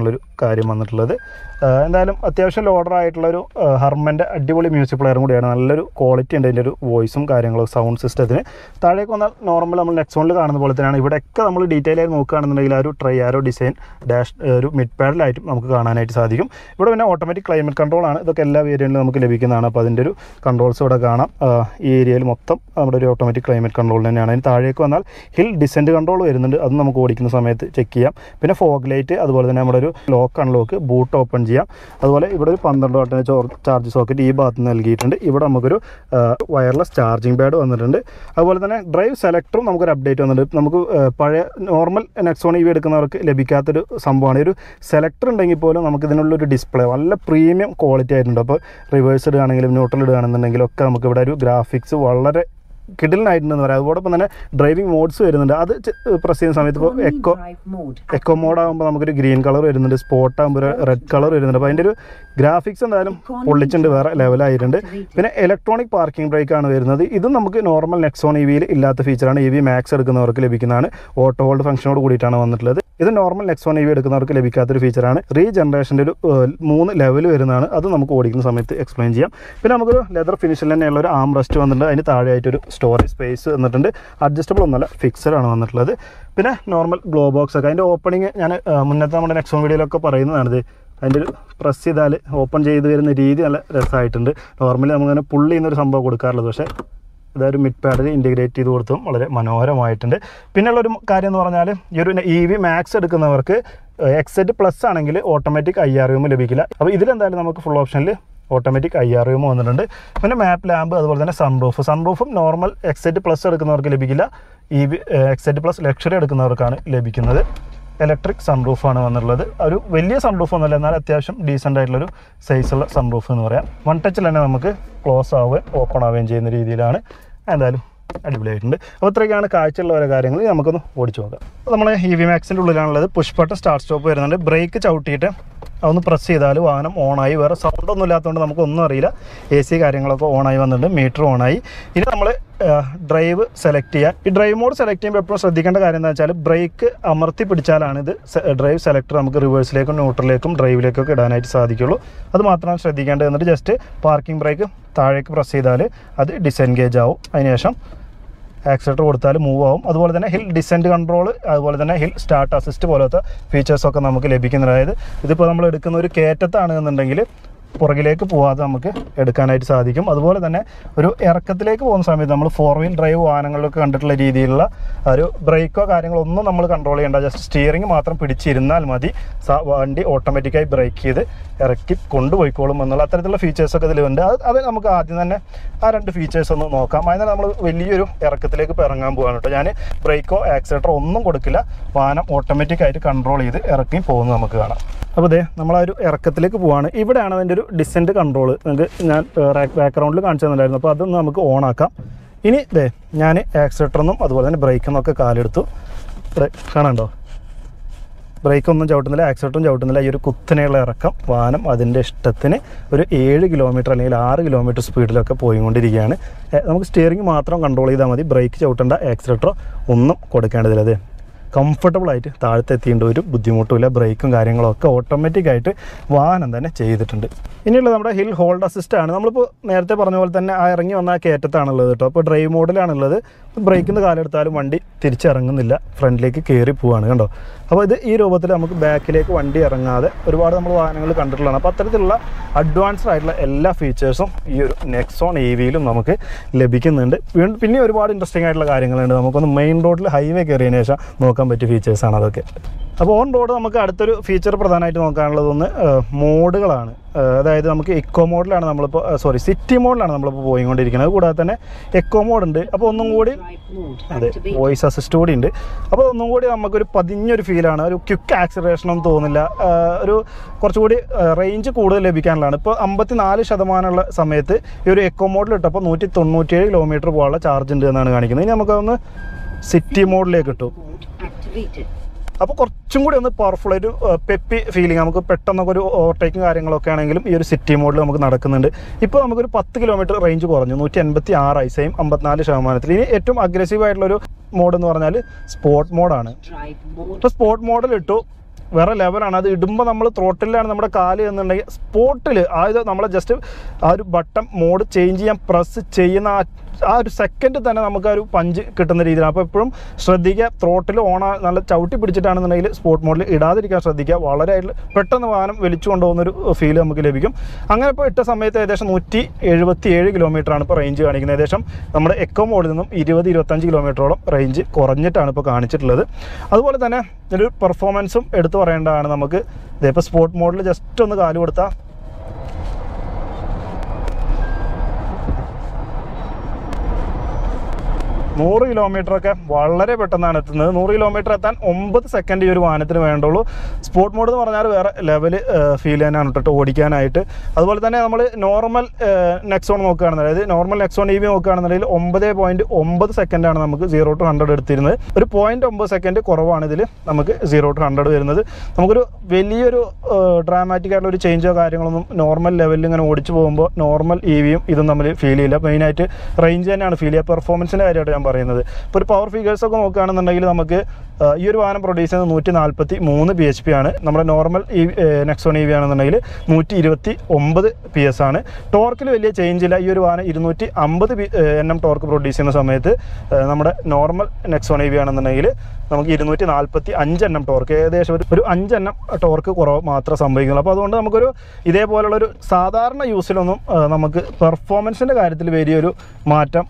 കാര്യം വന്നിട്ടുള്ളത്. എന്തായാലും അത്യാവശ്യം ലോഡർ ആയിട്ടുള്ളൊരു ഹർമൻ്റെ അടിപൊളി മ്യൂസിക് പ്ലെയറും കൂടിയാണ്. നല്ലൊരു ക്വാളിറ്റി ഉണ്ട് അതിൻ്റെ ഒരു വോയിസും കാര്യങ്ങളും സൗണ്ട് സിസ്റ്റത്തിന്. താഴേക്ക് വന്നാൽ നോർമൽ നമ്മൾ നെക്സോണിൽ കാണുന്ന പോലെ തന്നെയാണ്. ഇവിടെയൊക്കെ നമ്മൾ ഡീറ്റെയിൽ ആയി നോക്കുകയാണെന്നുണ്ടെങ്കിൽ ആ ഒരു ട്രൈ ആരോ ഡിസൈൻ ഡാഷ് ഒരു മിഡ് പാഡിലായിട്ടും നമുക്ക് കാണാനായിട്ട് സാധിക്കും. ഇവിടെ പിന്നെ ഓട്ടോമാറ്റിക് ക്ലൈമറ്റ് കൺട്രോളാണ്. ഇതൊക്കെ എല്ലാ വേരിയൻറ്റിലും നമുക്ക് ലഭിക്കുന്നതാണ്. അപ്പോൾ അതിൻ്റെ ഒരു കൺട്രോൾസ് ഇവിടെ കാണാം. ഈ ഏരിയയിൽ മൊത്തം നമ്മുടെ ഒരു ഓട്ടോമാറ്റിക് ക്ലൈമറ്റ് കൺട്രോൾ തന്നെയാണ്. അതിന് താഴേക്ക് വന്നാൽ ഹിൽ ഡിസെൻറ്റ് കൺട്രോൾ വരുന്നുണ്ട്. അത് നമുക്ക് ഓടിക്കുന്ന സമയത്ത് ചെക്ക് ചെയ്യാം. പിന്നെ ഫോഗ് ലൈറ്റ്, അതുപോലെ തന്നെ നമ്മുടെ ഒരു ലോക്ക് അൺലോക്ക്, ബൂട്ട് ഓപ്പൺ ചെയ്യാം. അതുപോലെ ഇവിടെ ഒരു പന്ത്രണ്ട് വാട്ടിൻ്റെ ചാർജ് സോക്കറ്റ് ഈ ഭാഗത്ത് നൽകിയിട്ടുണ്ട്. ഇവിടെ നമുക്കൊരു വയർലെസ് ചാർജിങ് പാഡ് വന്നിട്ടുണ്ട്. അതുപോലെ തന്നെ ഡ്രൈവ് സെലക്ടറും നമുക്കൊരു അപ്ഡേറ്റ് വന്നിട്ടുണ്ട്. നമുക്ക് പഴയ നോർമൽ നെക്സോൺ ഇ വി എടുക്കുന്നവർക്ക് ലഭിക്കാത്തൊരു സംഭവമാണ്. ഒരു സെലക്ടർ ഉണ്ടെങ്കിൽ പോലും നമുക്ക് ഇതിനുള്ളൊരു ഡിസ്പ്ലേ നല്ല പ്രീമിയം ക്വാളിറ്റി ആയിട്ടുണ്ട്. അപ്പോൾ റിവേഴ്സ് ഇടുകയാണെങ്കിലും ന്യൂട്രൽ ഇടുകയാണെന്നുണ്ടെങ്കിലും ഒക്കെ നമുക്ക് ഇവിടെ ഒരു ഗ്രാഫിക്സ് വളരെ കിഡിലിനായിട്ടുണ്ടെന്ന് പറയാം. അതോടൊപ്പം തന്നെ ഡ്രൈവിംഗ് മോഡ്സ് വരുന്നുണ്ട്. അത് പ്രസ് ചെയ്യുന്ന സമയത്ത് ഇപ്പോൾ എക്കോ എക്കോ മോഡ് ആകുമ്പോൾ നമുക്കൊരു ഗ്രീൻ കളർ വരുന്നുണ്ട്, സ്പോട്ട് ആകുമ്പോൾ ഒരു റെഡ് കളർ വരുന്നുണ്ട്. അപ്പോൾ അതിൻ്റെ ഒരു ഗ്രാഫിക്സ് എന്തായാലും പൊള്ളിച്ചിട്ടുണ്ട്, വേറെ ലെവലായിട്ടുണ്ട്. പിന്നെ ഇലക്ട്രോണിക് പാർക്കിംഗ് ബ്രേക്ക് ആണ് വരുന്നത്. ഇതും നമുക്ക് നോർമൽ നെക്സോൺ ഇ വിയിൽ ഇല്ലാത്ത ഫീച്ചറാണ്. ഇ വി മാക്സ് എടുക്കുന്നവർക്ക് ലഭിക്കുന്നതാണ്. ഓട്ടോ ഹോൾഡ് ഫംഗ്ഷനോട് കൂടിയിട്ടാണ് വന്നിട്ടുള്ളത്. ഇത് നോർമൽ നെക്സോൺ ഇ വി എടുക്കുന്നവർക്ക് ലഭിക്കാത്തൊരു ഫീച്ചറാണ്. റീ ജനറേഷൻ്റെ ഒരു മൂന്ന് ലെവൽ വരുന്നതാണ്. അത് നമുക്ക് ഓടിക്കുന്ന സമയത്ത് എക്സ്പ്ലെയിൻ ചെയ്യാം. പിന്നെ നമുക്കൊരു ലെതർ ഫിനിഷിൽ തന്നെയുള്ള ഒരു ആം റെസ്റ്റ് വന്നിട്ടുണ്ട്. അതിന് താഴെയായിട്ടൊരു സ്റ്റോറേജ് സ്പേസ് വന്നിട്ടുണ്ട്. അഡ്ജസ്റ്റബിൾ ഒന്നല്ല, ഫിക്സഡ് ആണ് വന്നിട്ടുള്ളത്. പിന്നെ നോർമൽ ഗ്ലോ ബോക്സ് ഒക്കെ അതിൻ്റെ ഓപ്പണിങ് ഞാൻ മുന്നത്തെ നമ്മുടെ നെക്സോൺ വീഡിയോയിലൊക്കെ പറയുന്നതാണിത്. അതിൻ്റെ ഒരു പ്രസ് ചെയ്താൽ ഓപ്പൺ ചെയ്ത് വരുന്ന രീതി നല്ല രസമായിട്ടുണ്ട്. നോർമലി നമുക്കങ്ങനെ പുള്ളി ചെയ്യുന്നൊരു സംഭവം കൊടുക്കാറുള്ളത്, പക്ഷേ ഇതൊരു മിഡ് പാഡിൽ ഇൻറ്റിഗ്രേറ്റ് ചെയ്ത് കൊടുത്തും വളരെ മനോഹരമായിട്ടുണ്ട്. പിന്നെയുള്ളൊരു കാര്യം എന്ന് പറഞ്ഞാൽ ഈ ഒരു ഇ വി മാക്സ് എടുക്കുന്നവർക്ക് എക്സെറ്റ് പ്ലസ് ആണെങ്കിൽ ഓട്ടോമാറ്റിക് ഐ ആർ എം ലഭിക്കില്ല. അപ്പോൾ ഇതിലെന്തായാലും നമുക്ക് ഫുൾ ഓപ്ഷനിൽ ഓട്ടോമാറ്റിക് ഐ ആർ എം വന്നിട്ടുണ്ട്. പിന്നെ മാപ്പ് ലാമ്പ്, അതുപോലെ തന്നെ സൺറൂഫ് സൺറൂഫും നോർമൽ എക്സെറ്റ് പ്ലസ് എടുക്കുന്നവർക്ക് ലഭിക്കില്ല. E V X Z plus luxury എടുക്കുന്നവർക്കാണ് ലഭിക്കുന്നത്. ഇലക്ട്രിക് സൺറൂഫാണ് വന്നിട്ടുള്ളത്. ഒരു വലിയ സൺറൂഫ് ഒന്നുമല്ല, എന്നാൽ അത്യാവശ്യം ഡീസൻ്റ് ആയിട്ടുള്ളൊരു സൈസുള്ള സൺറൂഫ് എന്ന് പറയാം. വൺ ടച്ചിൽ തന്നെ നമുക്ക് ക്ലോസ് ആവുകയും ഓപ്പൺ ആവുകയും ചെയ്യുന്ന രീതിയിലാണ്. എന്തായാലും അടിപൊളിയായിട്ടുണ്ട്. അപ്പോൾ ഇത്രയൊക്കെയാണ് കാഴ്ചയുള്ള ഓരോ കാര്യങ്ങൾ. നമുക്കൊന്ന് ഓടിച്ചു നോക്കാം. നമ്മൾ ഇ വി മാക്സിൻ്റെ ഉള്ളിലാണുള്ളത്. പുഷ് ബട്ടൺ സ്റ്റാർട്ട് സ്റ്റോപ്പ് വരുന്നുണ്ട്. ബ്രേക്ക് ചവിട്ടിയിട്ട് അതൊന്ന് പ്രസ് ചെയ്താൽ വാഹനം ഓണായി. വേറെ സൗണ്ടൊന്നും ഇല്ലാത്തതുകൊണ്ട് നമുക്കൊന്നും അറിയില്ല. എ സി കാര്യങ്ങളൊക്കെ ഓണായി വന്നിട്ടുണ്ട്. മീറ്റർ ഓണായി. ഇനി നമ്മൾ ഡ്രൈവ് സെലക്ട് ചെയ്യുക. ഈ ഡ്രൈവ് മോഡ് സെലക്ട് ചെയ്യുമ്പോൾ എപ്പോഴും ശ്രദ്ധിക്കേണ്ട കാര്യം എന്താ വെച്ചാൽ ബ്രേക്ക് അമർത്തി പിടിച്ചാലാണ് ഇത് ഡ്രൈവ് സെലക്ടർ നമുക്ക് റിവേഴ്സിലേക്കും ന്യൂട്രലിലേക്കും ഡ്രൈവിലേക്കൊക്കെ ഇടാനായിട്ട് സാധിക്കുള്ളൂ. അത് മാത്രമാണ് ശ്രദ്ധിക്കേണ്ടത്. എന്നിട്ട് ജസ്റ്റ് പാർക്കിംഗ് ബ്രേക്ക് താഴേക്ക് പ്രസ് ചെയ്താൽ അത് ഡിസെൻഗേജ് ആവും. അതിനുശേഷം ആക്സിലേറ്റർ കൊടുത്താൽ മൂവ് ആവും. അതുപോലെ തന്നെ ഹിൽ ഡിസെൻറ്റ് കൺട്രോൾ, അതുപോലെ തന്നെ ഹിൽ സ്റ്റാർട്ട് അസിസ്റ്റ് പോലത്തെ ഫീച്ചേഴ്സൊക്കെ നമുക്ക് ലഭിക്കുന്നത്. അതായത് ഇതിപ്പോൾ നമ്മൾ എടുക്കുന്ന ഒരു കയറ്റത്താണ് എന്നുണ്ടെങ്കിൽ പുറകിലേക്ക് പോകാതെ നമുക്ക് എടുക്കാനായിട്ട് സാധിക്കും. അതുപോലെ തന്നെ ഒരു ഇറക്കത്തിലേക്ക് പോകുന്ന സമയത്ത് നമ്മൾ ഫോർ വീൽ ഡ്രൈവ് വാഹനങ്ങളിലൊക്കെ കണ്ടിട്ടുള്ള രീതിയിലുള്ള ഒരു ബ്രേക്കോ കാര്യങ്ങളോ ഒന്നും നമ്മൾ കൺട്രോൾ ചെയ്യേണ്ട. ജസ്റ്റ് സ്റ്റിയറിംഗ് മാത്രം പിടിച്ചിരുന്നാൽ മതി. വണ്ടി ഓട്ടോമാറ്റിക്കായി ബ്രേക്ക് ചെയ്ത് ഇറക്കി കൊണ്ടുപോയിക്കോളും എന്നുള്ള അത്തരത്തിലുള്ള ഫീച്ചേഴ്സൊക്കെ ഇതിലുണ്ട്. അത് അത് നമുക്ക് ആദ്യം തന്നെ ആ രണ്ട് ഫീച്ചേഴ്സ് ഒന്ന് നോക്കാം. അതിന് നമ്മൾ വലിയൊരു ഇറക്കത്തിലേക്ക് ഇപ്പോൾ ഇറങ്ങാൻ പോകാൻ കേട്ടോ. ഞാൻ ബ്രേക്കോ ആക്സിലേറ്ററോ ഒന്നും കൊടുക്കില്ല. വാഹനം ഓട്ടോമാറ്റിക്കായിട്ട് കൺട്രോൾ ചെയ്ത് ഇറക്കി പോകുന്നത് നമുക്ക് കാണാം. അപ്പോൾ അതെ നമ്മൾ ആ ഒരു ഇറക്കത്തിലേക്ക് പോവാണ്. ഇവിടെയാണ് അതിൻ്റെ ഒരു ഡിസെൻറ്റ് കൺട്രോൾ. നിങ്ങൾക്ക് ഞാൻ ബാക്ക്ഗ്രൗണ്ടിൽ കാണിച്ചു തന്നിട്ടുണ്ടായിരുന്നു. അപ്പോൾ അതൊന്ന് നമുക്ക് ഓൺ ആക്കാം. ഇനി ഇതേ ഞാൻ ആക്സിലേറ്ററൊന്നും അതുപോലെ തന്നെ ബ്രേക്കെന്നൊക്കെ കാലെടുത്തു. ഇവിടെ കാണാണ്ടോ, ബ്രേക്കൊന്നും ചവിട്ടുന്നില്ല, ആക്സിലേറ്ററും ചവിട്ടുന്നില്ല. ഈ ഒരു കുത്തനെയുള്ള ഇറക്കം വാഹനം അതിൻ്റെ ഇഷ്ടത്തിന് ഒരു ഏഴ് കിലോമീറ്റർ അല്ലെങ്കിൽ ആറ് കിലോമീറ്റർ സ്പീഡിലൊക്കെ പോയിക്കൊണ്ടിരിക്കുകയാണ്. നമുക്ക് സ്റ്റിയറിംഗ് മാത്രം കൺട്രോൾ ചെയ്താൽ മതി. ബ്രേക്ക് ചവിട്ടേണ്ട, ആക്സിലേറ്ററോ ഒന്നും കൊടുക്കേണ്ടതില്ല. അതെ കംഫർട്ടബിളായിട്ട് താഴത്തെത്തിയേണ്ട ഒരു ബുദ്ധിമുട്ടുമില്ല. ബ്രേക്കും കാര്യങ്ങളൊക്കെ ഓട്ടോമാറ്റിക്കായിട്ട് വാഹനം തന്നെ ചെയ്തിട്ടുണ്ട്. ഇനിയുള്ളത് നമ്മുടെ ഹിൽ ഹോൾഡ് അസിസ്റ്റ് ആണ്. നമ്മളിപ്പോൾ നേരത്തെ പറഞ്ഞ പോലെ തന്നെ ആ ഇറങ്ങി വന്ന ആ കയറ്റത്താണുള്ളത് കേട്ടോ. അപ്പോൾ ഡ്രൈവ് മോഡിലാണുള്ളത്. ബ്രേക്കിൽ നിന്ന് കാലെടുത്താലും വണ്ടി തിരിച്ചിറങ്ങുന്നില്ല, ഫ്രണ്ടിലേക്ക് കയറി പോവാണ് കണ്ടോ. അപ്പോൾ ഇത് ഈ രൂപത്തിൽ നമുക്ക് ബാക്കിലേക്ക് വണ്ടി ഇറങ്ങാതെ ഒരുപാട് നമ്മൾ വാഹനങ്ങൾ കണ്ടിട്ടുള്ളതാണ്. അപ്പോൾ അത്തരത്തിലുള്ള അഡ്വാൻസ്ഡ് ആയിട്ടുള്ള എല്ലാ ഫീച്ചേഴ്സും ഈ ഒരു നെക്സോൺ ഇ വിയിലും നമുക്ക് ലഭിക്കുന്നുണ്ട്. പിന്നെ ഒരുപാട് ഇൻട്രസ്റ്റിംഗ് ആയിട്ടുള്ള കാര്യങ്ങളുണ്ട്. നമുക്കൊന്ന് മെയിൻ റോഡിൽ ഹൈവേ കയറിയതിന് ശേഷം നോക്കാൻ പറ്റിയ ഫീച്ചേഴ്സാണ് അതൊക്കെ. അപ്പോൾ ഓൺ റോഡ് നമുക്ക് അടുത്തൊരു ഫീച്ചർ പ്രധാനമായിട്ട് നോക്കാനുള്ളതൊന്ന് മോഡുകളാണ്. അതായത് നമുക്ക് എക്കോ മോഡിലാണ് നമ്മളിപ്പോൾ സോറി സിറ്റി മോഡിലാണ് നമ്മളിപ്പോൾ പോയിക്കൊണ്ടിരിക്കുന്നത്. കൂടാതെ തന്നെ എക്കോ മോഡുണ്ട്. അപ്പോൾ ഒന്നും കൂടി അതെ വോയിസ് അസിസ്റ്റ് കൂടി ഉണ്ട്. അപ്പോൾ ഒന്നും കൂടി നമുക്കൊരു പതിഞ്ഞൊരു ഫീലാണ്. ഒരു ക്വിക്ക് ആക്സിലറേഷനൊന്നും തോന്നില്ല. ഒരു കുറച്ചുകൂടി റേഞ്ച് കൂടുതൽ ലഭിക്കാനുള്ളതാണ്. ഇപ്പോൾ അമ്പത്തി നാല് ശതമാനമുള്ള സമയത്ത് ഈ ഒരു എക്കോ മോഡിൽ ഇട്ടപ്പോൾ നൂറ്റി തൊണ്ണൂറ്റിയേഴ് കിലോമീറ്റർ പോകാനുള്ള ചാർജ് ഉണ്ട് എന്നാണ് കാണിക്കുന്നത്. ഇനി നമുക്കതൊന്ന് സിറ്റി മോഡിലേക്ക് ഇട്ടു. അപ്പോൾ കുറച്ചും കൂടി ഒന്ന് പവർഫുൾ ഒരു പെപ്പി ഫീലിംഗ് നമുക്ക് പെട്ടെന്നൊക്കെ ഒരു ഓവർടേക്കും കാര്യങ്ങളൊക്കെ ആണെങ്കിലും ഈ ഒരു സിറ്റി മോഡിൽ നമുക്ക് നടക്കുന്നുണ്ട്. ഇപ്പോൾ നമുക്കൊരു പത്ത് കിലോമീറ്റർ റേഞ്ച് കുറഞ്ഞു, നൂറ്റി എൺപത്തി ആറ് ഐസയും അമ്പത്തിനാല് ശതമാനത്തിൽ. ഇനി ഏറ്റവും അഗ്രസീവ് ആയിട്ടുള്ളൊരു മോഡ് എന്ന് പറഞ്ഞാൽ സ്പോർട്ട് മോഡാണ്. ഇപ്പോൾ സ്പോർട്ട് മോഡിൽ ഇട്ടു, വേറെ ലെവലാണ്. അത് ഇടുമ്പോൾ നമ്മൾ ത്രോട്ടിലാണ് നമ്മുടെ കാല് എന്നുണ്ടെങ്കിൽ സ്പോട്ടിൽ അതായത് നമ്മളെ ജസ്റ്റ് ആ ഒരു ബട്ടൺ മോഡ് ചേഞ്ച് ചെയ്യാൻ പ്രസ് ചെയ്യുന്ന ആ ആ ഒരു സെക്കൻഡ് തന്നെ നമുക്ക് ആ ഒരു പഞ്ച് കിട്ടുന്ന രീതിയിലാണ്. അപ്പോൾ എപ്പോഴും ശ്രദ്ധിക്കുക, ത്രോട്ടിൽ ഓൺ നല്ല ചവിട്ടി പിടിച്ചിട്ടാണെന്നുണ്ടെങ്കിൽ സ്പോർട്ട് മോഡിൽ ഇടാതിരിക്കാൻ ശ്രദ്ധിക്കുക. വളരെ പെട്ടെന്ന് വാഹനം വലിച്ചു കൊണ്ടുപോകുന്നൊരു ഫീൽ നമുക്ക് ലഭിക്കും. അങ്ങനെ ഇപ്പോൾ ഇട്ട സമയത്ത് ഏകദേശം നൂറ്റി എഴുപത്തി ഏഴ് കിലോമീറ്ററാണ് ഇപ്പോൾ റേഞ്ച് കാണിക്കുന്നത്. ഏകദേശം നമ്മുടെ എക്കോ മോഡിൽ നിന്നും ഇരുപത് ഇരുപത്തഞ്ച് കിലോമീറ്ററോളം റേഞ്ച് കുറഞ്ഞിട്ടാണ് ഇപ്പോൾ കാണിച്ചിട്ടുള്ളത്. അതുപോലെ തന്നെ ഇതിൻ്റെ പെർഫോമൻസും എടുത്തു പറയേണ്ടതാണ് നമുക്ക്. ഇതിപ്പോൾ സ്പോർട്ട് മോഡിൽ ജസ്റ്റ് ഒന്ന് കാല് കൊടുത്താൽ നൂറ് കിലോമീറ്ററൊക്കെ വളരെ പെട്ടെന്നാണ് എത്തുന്നത്. നൂറ് കിലോമീറ്റർ എത്താൻ ഒമ്പത് സെക്കൻഡ് ഈ ഒരു വാഹനത്തിന് വേണ്ടുള്ളൂ. സ്പോർട്ട് മോഡ് എന്ന് പറഞ്ഞാൽ വേറെ ലെവൽ ഫീൽ ചെയ്യാനാണ് ഇട്ടിട്ട് ഓടിക്കാനായിട്ട്. അതുപോലെ തന്നെ നമ്മൾ നോർമൽ നെക്സോൺ നോക്കുകയാണെന്നുണ്ടെങ്കിൽ, അതായത് നോർമൽ നെക്സോൺ ഇ വി നോക്കുകയാണെന്നുണ്ടെങ്കിൽ ഒമ്പത് പോയിൻറ്റ് ഒമ്പത് സെക്കൻഡാണ് നമുക്ക് സീറോ ടു ഹൺഡ്രഡ് എടുത്തിരുന്നത്. ഒരു പോയിൻറ്റ് ഒമ്പത് സെക്കൻഡ് കുറവാണ് ഇതിൽ നമുക്ക് സീറോ ടു ഹൺഡ്രഡ് വരുന്നത്. നമുക്കൊരു വലിയൊരു ഡ്രാമാറ്റിക് ആയിട്ടുള്ള ഒരു ചേഞ്ചോ കാര്യങ്ങളൊന്നും നോർമൽ ലെവലിൽ ഇങ്ങനെ ഓടിച്ചു പോകുമ്പോൾ നോർമൽ ഇ വിയും ഇതും തമ്മിൽ ഫീൽ ചെയ്യില്ല. മെയിനായിട്ട് റേഞ്ച് തന്നെയാണ് ഫീൽ ചെയ്യുക. പെർഫോമൻസിൻ്റെ കാര്യമായിട്ട് പറയുന്നത്. ഇപ്പോൾ ഒരു പവർ ഫിഗേഴ്സൊക്കെ നോക്കുകയാണെന്നുണ്ടെങ്കിൽ നമുക്ക് ഈ ഒരു വാഹനം പ്രൊഡ്യൂസ് ചെയ്യുന്നത് നൂറ്റി നാൽപ്പത്തി മൂന്ന് പി എച്ച് പി ആണ്. നമ്മുടെ നോർമൽ ഈ നെക്സോൺ ഇ വി ആണെന്നുണ്ടെങ്കിൽ നൂറ്റി ഇരുപത്തി ഒമ്പത് പി എസ് ആണ്. ടോർക്കിൽ വലിയ ചേഞ്ച് ഇല്ല. ഈ ഒരു വാഹനം ഇരുന്നൂറ്റി അമ്പത് എൻ എം ടോർക്ക് പ്രൊഡ്യൂസ് ചെയ്യുന്ന സമയത്ത് നമ്മുടെ നോർമൽ നെക്സോൺ ഇ വി ആണെന്നുണ്ടെങ്കിൽ നമുക്ക് ഇരുന്നൂറ്റി നാൽപ്പത്തി അഞ്ച് എണ്ണം ടോർക്ക്, ഏകദേശം ഒരു ഒരു അഞ്ചെണ്ണം ടോർക്ക് കുറവ് മാത്രമേ സംഭവിക്കുള്ളൂ. അപ്പോൾ അതുകൊണ്ട് നമുക്കൊരു ഇതേപോലുള്ളൊരു സാധാരണ യൂസിലൊന്നും നമുക്ക് പെർഫോമൻസിൻ്റെ കാര്യത്തിൽ വലിയൊരു മാറ്റം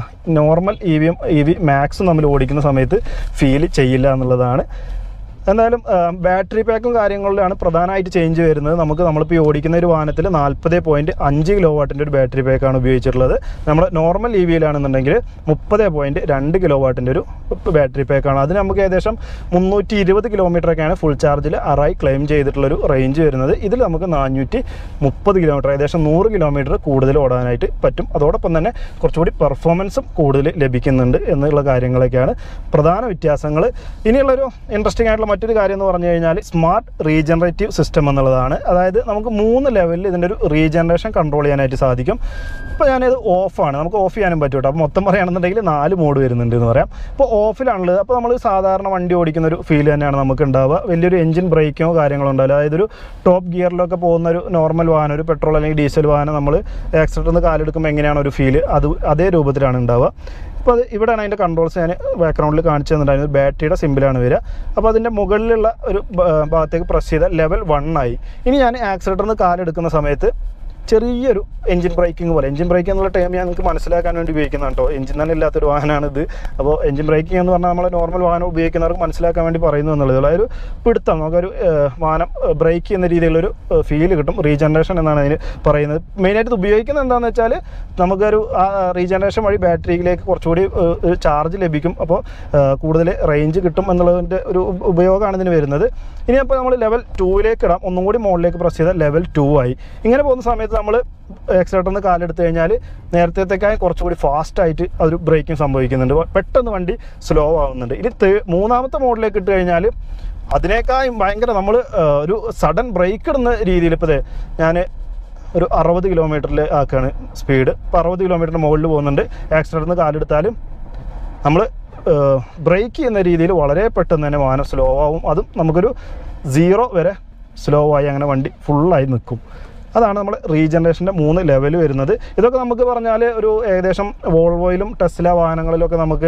നോർമൽ ഇ വിയും ഇ വി മാക്സും നമ്മൾ ഓടിക്കുന്ന സമയത്ത് ഫീൽ ചെയ്യില്ല എന്നുള്ളതാണ്. എന്തായാലും ബാറ്ററി പാക്കും കാര്യങ്ങളിലാണ് പ്രധാനമായിട്ട് ചേഞ്ച് വരുന്നത്. നമുക്ക് നമ്മളിപ്പോൾ ഈ ഓടിക്കുന്ന ഒരു വാഹനത്തിൽ നാൽപ്പത് പോയിൻറ്റ് അഞ്ച് കിലോ വാട്ടിൻ്റെ ഒരു ബാറ്ററി പാക്കാണ് ഉപയോഗിച്ചിട്ടുള്ളത്. നമ്മുടെ നോർമൽ ഇ വിയിലാണെന്നുണ്ടെങ്കിൽ മുപ്പത് പോയിൻറ്റ് രണ്ട് കിലോ വാട്ടിൻ്റെ ഒരു ബാറ്ററി പാക്കാണ്. അതിന് നമുക്ക് ഏകദേശം മുന്നൂറ്റി ഇരുപത് കിലോമീറ്ററൊക്കെയാണ് ഫുൾ ചാർജിൽ അറായി ക്ലെയിം ചെയ്തിട്ടുള്ളൊരു റേഞ്ച് വരുന്നത്. ഇതിൽ നമുക്ക് നാനൂറ്റി മുപ്പത് കിലോമീറ്റർ, ഏകദേശം നൂറ് കിലോമീറ്റർ കൂടുതൽ ഓടാനായിട്ട് പറ്റും. അതോടൊപ്പം തന്നെ കുറച്ചുകൂടി പെർഫോമൻസും കൂടുതൽ ലഭിക്കുന്നുണ്ട് എന്നുള്ള കാര്യങ്ങളൊക്കെയാണ് പ്രധാന വ്യത്യാസങ്ങൾ. ഇനിയുള്ളൊരു ഇൻട്രസ്റ്റിംഗ് ആയിട്ടുള്ള മറ്റൊരു കാര്യം എന്ന് പറഞ്ഞു കഴിഞ്ഞാൽ സ്മാർട്ട് റീജനറേറ്റീവ് സിസ്റ്റം എന്നുള്ളതാണ്. അതായത് നമുക്ക് മൂന്ന് ലെവലിൽ ഇതിൻ്റെ ഒരു റീജനറേഷൻ കൺട്രോൾ ചെയ്യാനായിട്ട് സാധിക്കും. ഇപ്പോൾ ഞാനിത് ഓഫാണ്, നമുക്ക് ഓഫ് ചെയ്യാനും പറ്റും കേട്ടോ. അപ്പോൾ മൊത്തം പറയുകയാണെന്നുണ്ടെങ്കിൽ നാല് മോഡ് വരുന്നുണ്ട് എന്ന് പറയാം. ഇപ്പോൾ ഓഫിലാണുള്ളത്. അപ്പോൾ നമ്മൾ സാധാരണ വണ്ടി ഓടിക്കുന്ന ഒരു ഫീൽ തന്നെയാണ് നമുക്ക് ഉണ്ടാവുക. വലിയൊരു എഞ്ചിൻ ബ്രേക്കോ കാര്യങ്ങളോ ഉണ്ടാവില്ല. അതായത് ഒരു ടോപ്പ് ഗിയറിലൊക്കെ പോകുന്ന ഒരു നോർമൽ വാഹനം, ഒരു പെട്രോൾ അല്ലെങ്കിൽ ഡീസൽ വാഹനം നമ്മൾ ആക്സിഡൻറ്റിൽ നിന്ന് കാലെടുക്കുമ്പോൾ എങ്ങനെയാണ് ഒരു ഫീൽ, അത് അതേ രൂപത്തിലാണ് ഉണ്ടാവുക. അപ്പോൾ അത് ഇവിടെയാണ് അതിൻ്റെ കൺട്രോൾസ് ഞാൻ ബാക്ക്ഗ്രൗണ്ടിൽ കാണിച്ചു തന്നിട്ടുണ്ടായിരുന്നത്. ബാറ്ററിയുടെ സിമ്പിളാണ് വരിക. അപ്പോൾ അതിൻ്റെ മുകളിലുള്ള ഒരു ഭാഗത്തേക്ക് പ്രസ് ചെയ്താൽ ലെവൽ വൺ ആയി. ഇനി ഞാൻ ആക്സിലേറ്ററിൽ നിന്ന് കാലെടുക്കുന്ന സമയത്ത് ചെറിയൊരു എഞ്ചിൻ ബ്രേക്കിംഗ് പോലെ, എഞ്ചിൻ ബ്രേക്കിംഗ് എന്നുള്ള ടൈം ഞാൻ നിങ്ങൾക്ക് മനസ്സിലാക്കാൻ വേണ്ടി ഉപയോഗിക്കുന്നതാണ് കേട്ടോ. എഞ്ചിൻ തന്നെ ഇല്ലാത്തൊരു വാഹനമാണിത്. അപ്പോൾ എഞ്ചിൻ ബ്രേക്കിംഗ് എന്ന് പറഞ്ഞാൽ നമ്മൾ നോർമൽ വാഹനം ഉപയോഗിക്കുന്നവർക്ക് മനസ്സിലാക്കാൻ വേണ്ടി പറയുന്നു എന്നുള്ളത്. അതൊരു പിടുത്തം, നമുക്കൊരു വാഹനം ബ്രേക്ക് ചെയ്യുന്ന രീതിയിലൊരു ഫീൽ കിട്ടും. റീജനറേഷൻ എന്നാണ് അതിന് പറയുന്നത്. മെയിനായിട്ട് ഇത് ഉപയോഗിക്കുന്നത് എന്താണെന്ന് വെച്ചാൽ നമുക്കൊരു റീജനറേഷൻ വഴി ബാറ്ററിയിലേക്ക് കുറച്ചുകൂടി ചാർജ് ലഭിക്കും. അപ്പോൾ കൂടുതൽ റേഞ്ച് കിട്ടും എന്നുള്ളതിൻ്റെ ഒരു ഉപയോഗമാണ് ഇതിന് വരുന്നത്. ഇനി അപ്പോൾ നമ്മൾ ലെവൽ ടൂവിലേക്ക് ഇടാം. ഒന്നും കൂടി മുകളിലേക്ക് പ്രസ് ചെയ്താൽ ലെവൽ ടു ആയി. ഇങ്ങനെ പോകുന്ന സമയത്ത് നമ്മൾ ആക്സിലേറ്ററിൽ നിന്ന് കാലെടുത്ത് കഴിഞ്ഞാൽ നേരത്തേക്കായി കുറച്ചുകൂടി ഫാസ്റ്റായിട്ട് ഒരു ബ്രേക്കിംഗ് സംഭവിക്കുന്നുണ്ട്. പെട്ടെന്ന് വണ്ടി സ്ലോ ആവുന്നുണ്ട്. ഇനി മൂന്നാമത്തെ മോഡിലേക്ക് ഇട്ട് കഴിഞ്ഞാൽ അതിനേക്കാളും ഭയങ്കര നമ്മൾ ഒരു സഡൻ ബ്രേക്ക് ഇടുന്ന രീതിയിൽ. ഇപ്പോൾ ഞാൻ ഒരു അറുപത് കിലോമീറ്ററിൽ ആക്കുകയാണ് സ്പീഡ്. ഇപ്പോൾ അറുപത് കിലോമീറ്ററിന് മുകളിൽ പോകുന്നുണ്ട്. ആക്സിലേറ്ററിൽ നിന്ന് കാലെടുത്താലും നമ്മൾ ബ്രേക്ക് ചെയ്യുന്ന രീതിയിൽ വളരെ പെട്ടെന്ന് തന്നെ വാഹനം സ്ലോ ആവും. അതും നമുക്കൊരു സീറോ വരെ സ്ലോ ആയി അങ്ങനെ വണ്ടി ഫുള്ളായി നിൽക്കും. അതാണ് നമ്മൾ റീജനറേഷൻ്റെ മൂന്ന് ലെവൽ വരുന്നത്. ഇതൊക്കെ നമുക്ക് പറഞ്ഞാൽ ഒരു ഏകദേശം വോൾവോയിലും ടെസ്ല വാഹനങ്ങളിലൊക്കെ നമുക്ക്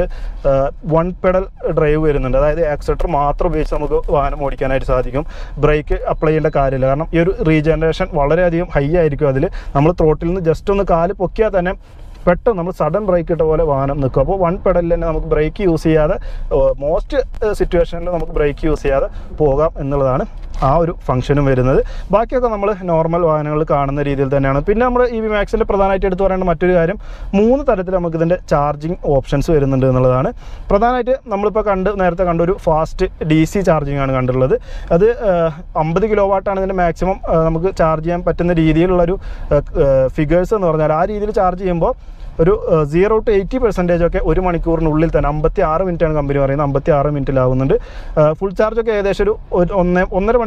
വൺ പെഡൽ ഡ്രൈവ് വരുന്നുണ്ട്. അതായത് ആക്സിലേറ്റർ മാത്രം ഉപയോഗിച്ച് നമുക്ക് വാഹനം ഓടിക്കാനായിട്ട് സാധിക്കും. ബ്രേക്ക് അപ്ലൈ ചെയ്യേണ്ട കാര്യമില്ല. കാരണം ഈ ഒരു റീജനറേഷൻ വളരെയധികം ഹൈ ആയിരിക്കും. അതിൽ നമ്മൾ ത്രോട്ടിൽ നിന്ന് ജസ്റ്റ് ഒന്ന് കാല് പൊക്കിയാൽ തന്നെ പെട്ടെന്ന് നമ്മൾ സഡൻ ബ്രേക്ക് ഇട്ട പോലെ വാഹനം നിൽക്കും. അപ്പോൾ വൺ പെഡലിൽ തന്നെ നമുക്ക് ബ്രേക്ക് യൂസ് ചെയ്യാതെ, മോസ്റ്റ് സിറ്റുവേഷനിൽ നമുക്ക് ബ്രേക്ക് യൂസ് ചെയ്യാതെ പോകാം എന്നുള്ളതാണ് ആ ഒരു ഫംഗ്ഷനും വരുന്നത്. ബാക്കിയൊക്കെ നമ്മൾ നോർമൽ വാഹനങ്ങളിൽ കാണുന്ന രീതിയിൽ തന്നെയാണ്. പിന്നെ നമ്മൾ ഇ വി മാക്സിൽ പ്രധാനമായിട്ട് എടുത്തു പറയേണ്ട മറ്റൊരു കാര്യം, മൂന്ന് തരത്തിൽ നമുക്ക് ഇതിൻ്റെ ചാർജിങ് ഓപ്ഷൻസ് വരുന്നുണ്ട് എന്നുള്ളതാണ്. പ്രധാനമായിട്ട് നമ്മളിപ്പോൾ കണ്ട് നേരത്തെ കണ്ട ഒരു ഫാസ്റ്റ് ഡി സി ചാർജിങ് ആണ് കണ്ടുള്ളത്. അത് അമ്പത് കിലോ വാട്ടാണ് ഇതിൻ്റെ മാക്സിമം നമുക്ക് ചാർജ് ചെയ്യാൻ പറ്റുന്ന രീതിയിലുള്ളൊരു ഫിഗേഴ്സ് എന്ന് പറഞ്ഞാൽ, ആ രീതിയിൽ ചാർജ് ചെയ്യുമ്പോൾ ഒരു സീറോ ടു എയ്റ്റി പെർസെൻറ്റേജ് ഒക്കെ ഒരു മണിക്കൂറിനുള്ളിൽ തന്നെ, അമ്പത്തി ആറ് മിനിറ്റാണ് കമ്പനി പറയുന്നത്, അമ്പത്തി ആറ് മിനിറ്റിലാവുന്നുണ്ട്. ഫുൾ ചാർജൊക്കെ ഏകദേശം ഒരു ഒന്ന് ഒന്നര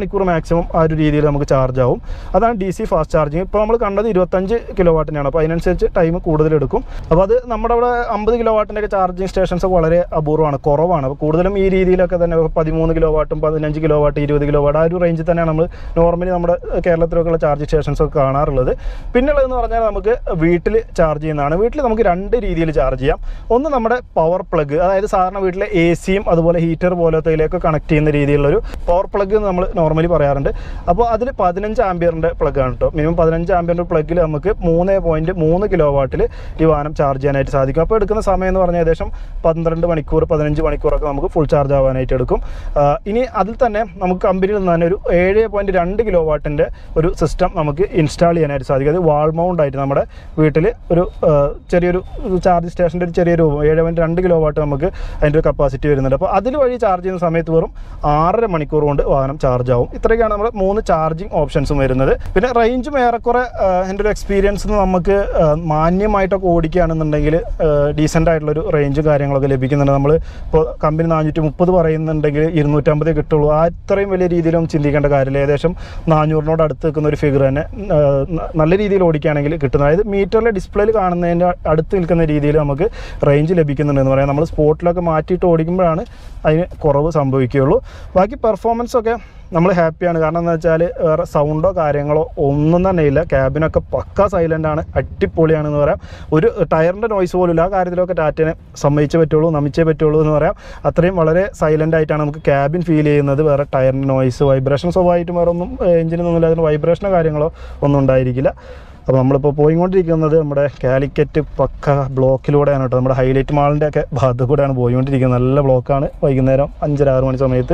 മണിക്കൂർ മാക്സിമം ആ ഒരു രീതിയിൽ നമുക്ക് ചാർജ് ആവും. അതാണ് ഡി സി ഫാസ്റ്റ് ചാർജിങ്. ഇപ്പോൾ നമ്മൾ കണ്ടത് ഇരുപത്തഞ്ച് കിലോ വാട്ടിനാണ്, അപ്പോൾ അതിനനുസരിച്ച് ടൈം കൂടുതലെടുക്കും. അപ്പോൾ അത് നമ്മുടെ അവിടെ അമ്പത് കിലോ വാട്ടിൻ്റെ ഒക്കെ ചാർജിങ് സ്റ്റേഷൻസ് ഒക്കെ വളരെ അപൂർവമാണ്, കുറവാണ്. അപ്പോൾ കൂടുതലും ഈ രീതിയിലൊക്കെ തന്നെ പതിമൂന്ന് കിലോ വാട്ടും പതിനഞ്ച് കിലോ വാട്ട് ഇരുപത് കിലോ വാട്ട് ആ ഒരു റേഞ്ചിൽ തന്നെയാണ് നമ്മൾ നോർമലി നമ്മുടെ കേരളത്തിലൊക്കെയുള്ള ചാർജിങ് സ്റ്റേഷൻസ് ഒക്കെ കാണാറുള്ളത്. പിന്നെയുള്ളതെന്ന് പറഞ്ഞാൽ നമുക്ക് വീട്ടിൽ ചാർജ് ചെയ്യുന്നതാണ്. വീട്ടിൽ നമുക്ക് രണ്ട് രീതിയിൽ ചാർജ് ചെയ്യാം. ഒന്ന് നമ്മുടെ പവർ പ്ലഗ്, അതായത് സാധാരണ വീട്ടിലെ എ സിയും അതുപോലെ ഹീറ്റർ പോലത്തേലേക്ക് കണക്ട് ചെയ്യുന്ന രീതിയിലുള്ളൊരു പവർ പ്ലഗ് എന്ന് നമ്മൾ നോർമലി പറയാറുണ്ട്. അപ്പോൾ അതിൽ പതിനഞ്ച് ആംബിയറിൻ്റെ പ്ലഗ്ഗാണ് കേട്ടോ. മിനിമം പതിനഞ്ച് ആംബിയറിൻ്റെ പ്ലഗിൽ നമുക്ക് മൂന്ന് പോയിൻറ്റ് മൂന്ന് കിലോ വാട്ടിൽ ഈ വാഹനം ചാർജ് ചെയ്യാനായിട്ട് സാധിക്കും. അപ്പോൾ എടുക്കുന്ന സമയം എന്ന് പറഞ്ഞാൽ ഏകദേശം പന്ത്രണ്ട് മണിക്കൂർ പതിനഞ്ച് മണിക്കൂറൊക്കെ നമുക്ക് ഫുൾ ചാർജ് ആവാനായിട്ട് എടുക്കും. ഇനി അതിൽ തന്നെ നമുക്ക് കമ്പനിയിൽ നിന്ന് തന്നെ ഒരു ഏഴ് പോയിൻറ്റ് രണ്ട് കിലോ വാട്ടിൻ്റെ ഒരു സിസ്റ്റം നമുക്ക് ഇൻസ്റ്റാൾ ചെയ്യാനായിട്ട് സാധിക്കും. അത് വാൾ മൗണ്ട് ആയിട്ട് നമ്മുടെ വീട്ടിൽ ഒരു ചെറിയൊരു ചാർജ് സ്റ്റേഷൻ്റെ ഒരു ചെറിയൊരു ഏഴ് പോയിൻറ്റ് രണ്ട് കിലോ വാട്ട് നമുക്ക് അതിൻ്റെ ഒരു കപ്പാസിറ്റി വരുന്നുണ്ട്. അപ്പോൾ അതിൽ വഴി ചാർജ് ചെയ്യുന്ന സമയത്ത് വെറും ആറര മണിക്കൂർ കൊണ്ട് വാഹനം ചാർജ് ആവും. ഇത്രയൊക്കെയാണ് നമ്മുടെ മൂന്ന് ചാർജിങ് ഓപ്ഷൻസും വരുന്നത്. പിന്നെ റേഞ്ചും ഏറെക്കുറെ എൻ്റെ ഒരു എക്സ്പീരിയൻസ് നമുക്ക് മാന്യമായിട്ടൊക്കെ ഓടിക്കുകയാണെന്നുണ്ടെങ്കിൽ ഡീസൻ്റ് ആയിട്ടുള്ളൊരു റേഞ്ചും കാര്യങ്ങളൊക്കെ ലഭിക്കുന്നുണ്ട്. നമ്മൾ ഇപ്പോൾ കമ്പനി നാനൂറ്റി മുപ്പത് പറയുന്നുണ്ടെങ്കിൽ ഇരുന്നൂറ്റമ്പതേ കിട്ടുള്ളൂ. ആ ഇത്രയും വലിയ രീതിയിലും ചിന്തിക്കേണ്ട കാര്യമില്ല. ഏകദേശം നാനൂറിനോട് അടുത്ത് നിൽക്കുന്ന ഒരു ഫിഗർ തന്നെ നല്ല രീതിയിൽ ഓടിക്കുകയാണെങ്കിൽ കിട്ടുന്നത്. അതായത് മീറ്ററിലെ ഡിസ്പ്ലേയിൽ കാണുന്നതിൻ്റെ അടുത്ത് നിൽക്കുന്ന രീതിയിൽ നമുക്ക് റേഞ്ച് ലഭിക്കുന്നുണ്ടെന്ന് പറയാം. നമ്മൾ സ്പോട്ടിലൊക്കെ മാറ്റിയിട്ട് ഓടിക്കുമ്പോഴാണ് അതിന് കുറവ് സംഭവിക്കുകയുള്ളൂ. ബാക്കി പെർഫോമൻസൊക്കെ നമ്മൾ ഹാപ്പിയാണ്. കാരണം എന്താ വെച്ചാൽ വേറെ സൗണ്ടോ കാര്യങ്ങളോ ഒന്നും തന്നെ ഇല്ല. ക്യാബിനൊക്കെ പക്ക സൈലൻ്റാണ്, അടിപൊളിയാണെന്ന് പറയാം. ഒരു ടയറിൻ്റെ നോയ്സ് പോലും ഇല്ല. ആ കാര്യത്തിലൊക്കെ ടാറ്റനെ സമ്മതിച്ചേ പറ്റുള്ളൂ, നമിച്ചേ പറ്റുള്ളൂ എന്ന് പറയാം. അത്രയും വളരെ സൈലൻ്റ് ആയിട്ടാണ് നമുക്ക് ക്യാബിൻ ഫീൽ ചെയ്യുന്നത്. വേറെ ടയറിൻ്റെ നോയ്സ് വൈബ്രേഷൻ സ്വാഭാവികമായിട്ടും വേറെ ഒന്നും എഞ്ചിനൊന്നുമില്ല, അതിന് വൈബ്രേഷനോ കാര്യങ്ങളോ ഒന്നും ഉണ്ടായിരിക്കില്ല. അപ്പോൾ നമ്മളിപ്പോൾ പോയിക്കൊണ്ടിരിക്കുന്നത് നമ്മുടെ കാലിക്കറ്റ് പക്ക ബ്ലോക്കിലൂടെയാണ് കേട്ടോ. നമ്മുടെ ഹൈലൈറ്റ് മാളിൻ്റെ ഒക്കെ ഭാഗത്ത് കൂടെയാണ് പോയിക്കൊണ്ടിരിക്കുന്നത്. നല്ല ബ്ലോക്കാണ് വൈകുന്നേരം അഞ്ചര ആറ് മണി സമയത്ത്.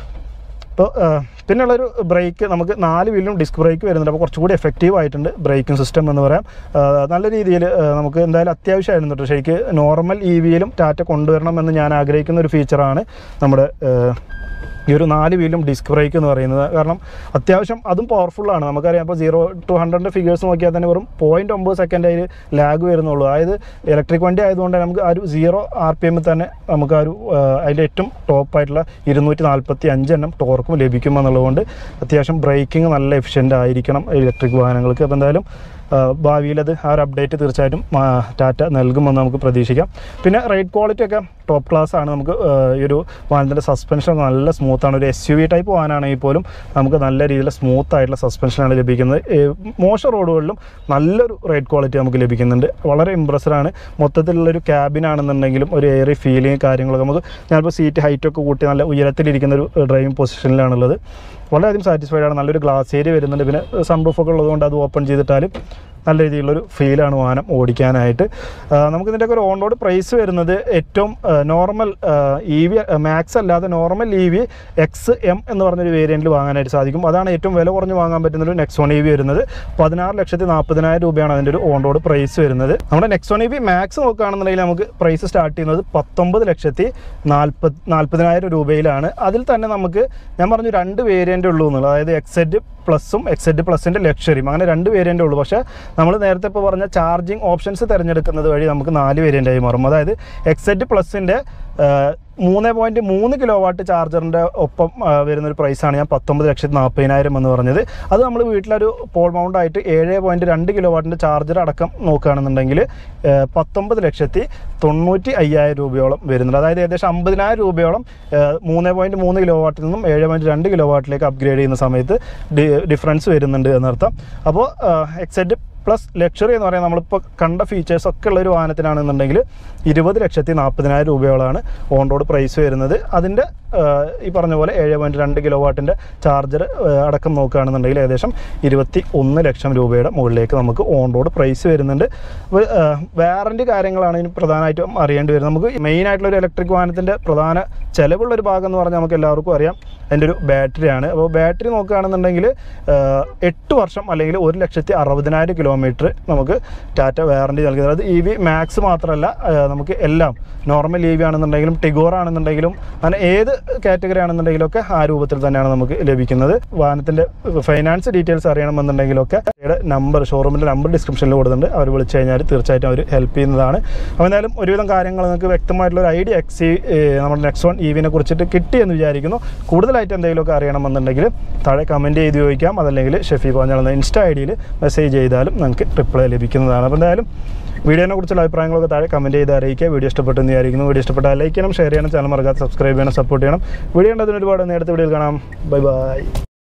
അപ്പോൾ പിന്നെയുള്ളൊരു ബ്രേക്ക് നമുക്ക് നാല് വീലിലും ഡിസ്ക് ബ്രേക്ക് വരുന്നുണ്ട്. അപ്പോൾ കുറച്ചുകൂടി എഫക്റ്റീവ് ആയിട്ടുണ്ട് ബ്രേക്കിംഗ് സിസ്റ്റം എന്ന് പറയാം. നല്ല രീതിയിൽ നമുക്ക് എന്തായാലും അത്യാവശ്യമായിരുന്നു കേട്ടോ. ശരിക്ക് നോർമൽ ഇ വിയിലും ടാറ്റ കൊണ്ടുവരണമെന്ന് ഞാൻ ആഗ്രഹിക്കുന്ന ഒരു ഫീച്ചറാണ് നമ്മുടെ ഈ ഒരു നാല് വീലും ഡിസ്ക് ബ്രേക്ക് എന്ന് പറയുന്നത്. കാരണം അത്യാവശ്യം അതും പവർഫുള്ളാണ്. നമുക്കറിയാം ഇപ്പോൾ സീറോ ടു ഹൺഡ്രഡിൻ്റെ ഫിഗേഴ്സ് നോക്കിയാൽ തന്നെ വെറും പോയിൻറ്റ് ഒമ്പത് സെക്കൻഡ് അതിൽ ലാഗ് വരുന്നുള്ളൂ. അതായത് ഇലക്ട്രിക് വണ്ടി ആയതുകൊണ്ട് നമുക്ക് ആ ഒരു സീറോ ആർ പി എമ്മിൽ തന്നെ നമുക്ക് ആ ഒരു അതിൻ്റെ ഏറ്റവും ടോപ്പായിട്ടുള്ള ഇരുന്നൂറ്റി നാൽപ്പത്തി അഞ്ചെണ്ണം ടോർക്കും ലഭിക്കുമെന്നുള്ളതുകൊണ്ട് അത്യാവശ്യം ബ്രേക്കിംഗ് നല്ല എഫിഷ്യൻ്റ് ആയിരിക്കണം ഇലക്ട്രിക് വാഹനങ്ങൾക്ക്. അപ്പോൾ എന്തായാലും ഭാവിയിൽ അത് ആ ഒരു അപ്ഡേറ്റ് തീർച്ചയായിട്ടും ടാറ്റ നൽകുമെന്ന് നമുക്ക് പ്രതീക്ഷിക്കാം. പിന്നെ റൈഡ് ക്വാളിറ്റി ഒക്കെ ടോപ്പ് ക്ലാസ് ആണ്. നമുക്ക് ഈ ഒരു വാഹനത്തിൻ്റെ സസ്പെൻഷൻ നല്ല സ്മൂത്താണ്. ഒരു എസ് യു വി ടൈപ്പ് വാഹനമാണെങ്കിൽ പോലും നമുക്ക് നല്ല രീതിയിൽ സ്മൂത്ത് ആയിട്ടുള്ള സസ്പെൻഷനാണ് ലഭിക്കുന്നത്. മോശം റോഡുകളിലും നല്ലൊരു റൈഡ് ക്വാളിറ്റി നമുക്ക് ലഭിക്കുന്നുണ്ട്. വളരെ ഇമ്പ്രസ്ഡാണ്. മൊത്തത്തിലുള്ളൊരു ക്യാബിനാണെന്നുണ്ടെങ്കിലും ഒരു എയറി ഫീലിംഗ് കാര്യങ്ങളൊക്കെ നമുക്ക് ഞാനിപ്പോൾ സീറ്റ് ഹൈറ്റൊക്കെ കൂട്ടി നല്ല ഉയരത്തിലിരിക്കുന്ന ഒരു ഡ്രൈവിംഗ് പൊസിഷനിലാണുള്ളത്. വളരെയധികം സാറ്റിസ്ഫൈഡ് ആണ്. നല്ലൊരു ഗ്ലാസ് ഏരിയ വരുന്നുണ്ട്. പിന്നെ സംറൂഫൊക്കെ ഉള്ളതുകൊണ്ട് അത് ഓപ്പൺ ചെയ്തിട്ടാലും നല്ല രീതിയിലുള്ളൊരു ഫീലാണ് വാഹനം ഓടിക്കാനായിട്ട്. നമുക്കിതിൻ്റെയൊക്കെ ഒരു ഓൺ റോഡ് പ്രൈസ് വരുന്നത് ഏറ്റവും നോർമൽ ഇ വി മാക്സ് അല്ലാതെ normal E V X M എന്ന് പറഞ്ഞൊരു വേരിയൻറ്റിൽ വാങ്ങാനായിട്ട് സാധിക്കും. അതാണ് ഏറ്റവും വില കുറഞ്ഞ് വാങ്ങാൻ പറ്റുന്നൊരു നെക്സോൺ ഇ വി വരുന്നത്. പതിനാറ് ലക്ഷത്തി നാൽപ്പതിനായിരം രൂപയാണ് അതിൻ്റെ ഒരു ഓൺ റോഡ് പ്രൈസ് വരുന്നത്. നമ്മുടെ നെക്സോൺ ഇ വി മാക്സ് നോക്കുകയാണെന്നുണ്ടെങ്കിൽ നമുക്ക് പ്രൈസ് സ്റ്റാർട്ട് ചെയ്യുന്നത് പത്തൊമ്പത് ലക്ഷത്തി നാൽപ്പത് നാൽപ്പതിനായിരം രൂപയിലാണ്. അതിൽ തന്നെ നമുക്ക് ഞാൻ പറഞ്ഞു രണ്ട് വേരിയൻ്റ് ഉള്ളൂ എന്നുള്ളത്. അതായത് എക്സെഡ് പ്ലസും എക്സെഡ് പ്ലസിൻ്റെ ലക്ഷറിയും, അങ്ങനെ രണ്ട് വേരിയൻ്റ് ഉള്ളൂ. പക്ഷേ നമ്മൾ നേരത്തെ ഇപ്പോൾ പറഞ്ഞ ചാർജിങ് ഓപ്ഷൻസ് തിരഞ്ഞെടുക്കുന്നത് വഴി നമുക്ക് നാല് വേരിയൻ്റായി മാറും. അതായത് എക്സെഡ് പ്ലസിൻ്റെ മൂന്ന് പോയിൻറ്റ് മൂന്ന് കിലോ വാട്ട് ചാർജറിൻ്റെ ഒപ്പം വരുന്നൊരു പ്രൈസാണ് ഞാൻ പത്തൊമ്പത് ലക്ഷത്തി നാൽപ്പതിനായിരം എന്ന് പറഞ്ഞത്. അത് നമ്മൾ വീട്ടിലൊരു പോൾ മൗണ്ട് ആയിട്ട് ഏഴ് പോയിൻറ്റ് രണ്ട് കിലോ വാട്ടിൻ്റെ ചാർജർ അടക്കം നോക്കുകയാണെന്നുണ്ടെങ്കിൽ പത്തൊമ്പത് ലക്ഷത്തി തൊണ്ണൂറ്റി അയ്യായിരം രൂപയോളം വരുന്നുണ്ട്. അതായത് ഏകദേശം അമ്പതിനായിരം രൂപയോളം മൂന്ന് പോയിൻറ്റ് മൂന്ന് കിലോ വാട്ടിൽ നിന്നും ഏഴ് പോയിൻറ്റ് രണ്ട് കിലോ വാട്ടിലേക്ക് അപ്ഗ്രേഡ് ചെയ്യുന്ന സമയത്ത് ഡിഫറൻസ് വരുന്നുണ്ട് എന്നർത്ഥം. അപ്പോൾ എക്സെഡ് പ്ലസ് ലക്ഷറി എന്ന് പറയുന്നത് നമ്മളിപ്പോൾ കണ്ട ഫീച്ചേഴ്സൊക്കെ ഉള്ളൊരു വാഹനത്തിനാണെന്നുണ്ടെങ്കിൽ ഇരുപത് ലക്ഷത്തി നാൽപ്പതിനായിരം രൂപയോളമാണ് ഓൺ റോഡ് പ്രൈസ് വരുന്നത്. അതിൻ്റെ ഈ പറഞ്ഞ പോലെ ഏഴ് പോയിൻറ്റ് രണ്ട് കിലോ വാട്ടിൻ്റെ ചാർജർ അടക്കം നോക്കുകയാണെന്നുണ്ടെങ്കിൽ ഏകദേശം ഇരുപത്തി ഒന്ന് ലക്ഷം രൂപയുടെ മുകളിലേക്ക് നമുക്ക് ഓൺ റോഡ് പ്രൈസ് വരുന്നുണ്ട്. അപ്പോൾ വാറൻറ്റി കാര്യങ്ങളാണ് ഇതിന് പ്രധാനമായിട്ടും അറിയേണ്ടി വരുന്നത്. നമുക്ക് മെയിനായിട്ടുള്ളൊരു ഇലക്ട്രിക് വാഹനത്തിൻ്റെ പ്രധാന ചിലവുള്ളൊരു ഭാഗം എന്ന് പറഞ്ഞാൽ നമുക്ക് എല്ലാവർക്കും അറിയാം അതിൻ്റെ ഒരു ബാറ്ററിയാണ്. അപ്പോൾ ബാറ്ററി നോക്കുകയാണെന്നുണ്ടെങ്കിൽ എട്ട് വർഷം അല്ലെങ്കിൽ ഒരു ലക്ഷത്തി അറുപതിനായിരം കിലോമീറ്റർ കിലോമീറ്റർ നമുക്ക് ടാറ്റ വാറണ്ടി നൽകുന്നത്. അത് ഇ വി മാക്സ് മാത്രമല്ല, നമുക്ക് എല്ലാം നോർമൽ ഇ വി ആണെന്നുണ്ടെങ്കിലും ടിഗോർ ആണെന്നുണ്ടെങ്കിലും അങ്ങനെ ഏത് കാറ്റഗറി ആണെന്നുണ്ടെങ്കിലും ഒക്കെ ആ രൂപത്തിൽ തന്നെയാണ് നമുക്ക് ലഭിക്കുന്നത്. വാഹനത്തിൻ്റെ ഫൈനാൻസ് ഡീറ്റെയിൽസ് അറിയണമെന്നുണ്ടെങ്കിലൊക്കെ നമ്പർ ഷോറൂമിൻ്റെ നമ്പർ ഡിസ്ക്രിപ്ഷനിൽ കൊടുക്കുന്നുണ്ട്. അവർ വിളിച്ചു കഴിഞ്ഞാൽ തീർച്ചയായിട്ടും അവർ ഹെൽപ്പ് ചെയ്യുന്നതാണ്. അപ്പോൾ എന്തായാലും ഒരുവിധം കാര്യങ്ങൾ നിങ്ങൾക്ക് വ്യക്തമായിട്ടുള്ള ഒരു ഐഡിയ എക്സ് നമ്മുടെ നെക്സ്റ്റ് വൺ ഇ വിനെ കുറിച്ചിട്ട് കിട്ടിയെന്ന് വിചാരിക്കുന്നു. കൂടുതലായിട്ട് എന്തെങ്കിലുമൊക്കെ അറിയണമെന്നുണ്ടെങ്കിൽ താഴെ കമൻറ്റ് ചെയ്ത് ചോദിക്കാം. അതല്ലെങ്കിൽ ഷെഫി പറഞ്ഞാൽ ഇൻസ്റ്റാ ഐ ഡിയിൽ മെസ്സേജ് ചെയ്താലും നമുക്ക് റിപ്ലൈ ലഭിക്കുന്നതാണ്. അപ്പോൾ എന്തായാലും വീഡിയോനെ കുറിച്ചുള്ള അഭിപ്രായങ്ങളൊക്കെ താഴെ കമൻറ്റ് ചെയ്ത് അറിയിക്കുക. വീഡിയോ ഇഷ്ടപ്പെട്ടെന്ന് വിചാരിക്കുന്നു. വീഡിയോ ഇഷ്ടപ്പെട്ടാൽ ലൈക്ക് ചെയ്യണം, ഷെയർ ചെയ്യണം, ചാനൽ മറക്കാതെ സബ്സ്ക്രൈബ് ചെയ്യണം, സപ്പോർട്ട് ചെയ്യണം. വീഡിയോ ഉണ്ടതിന് ഒരുപാട് നേരത്തെ വീഡിയോയിൽ കാണാം. Bye by.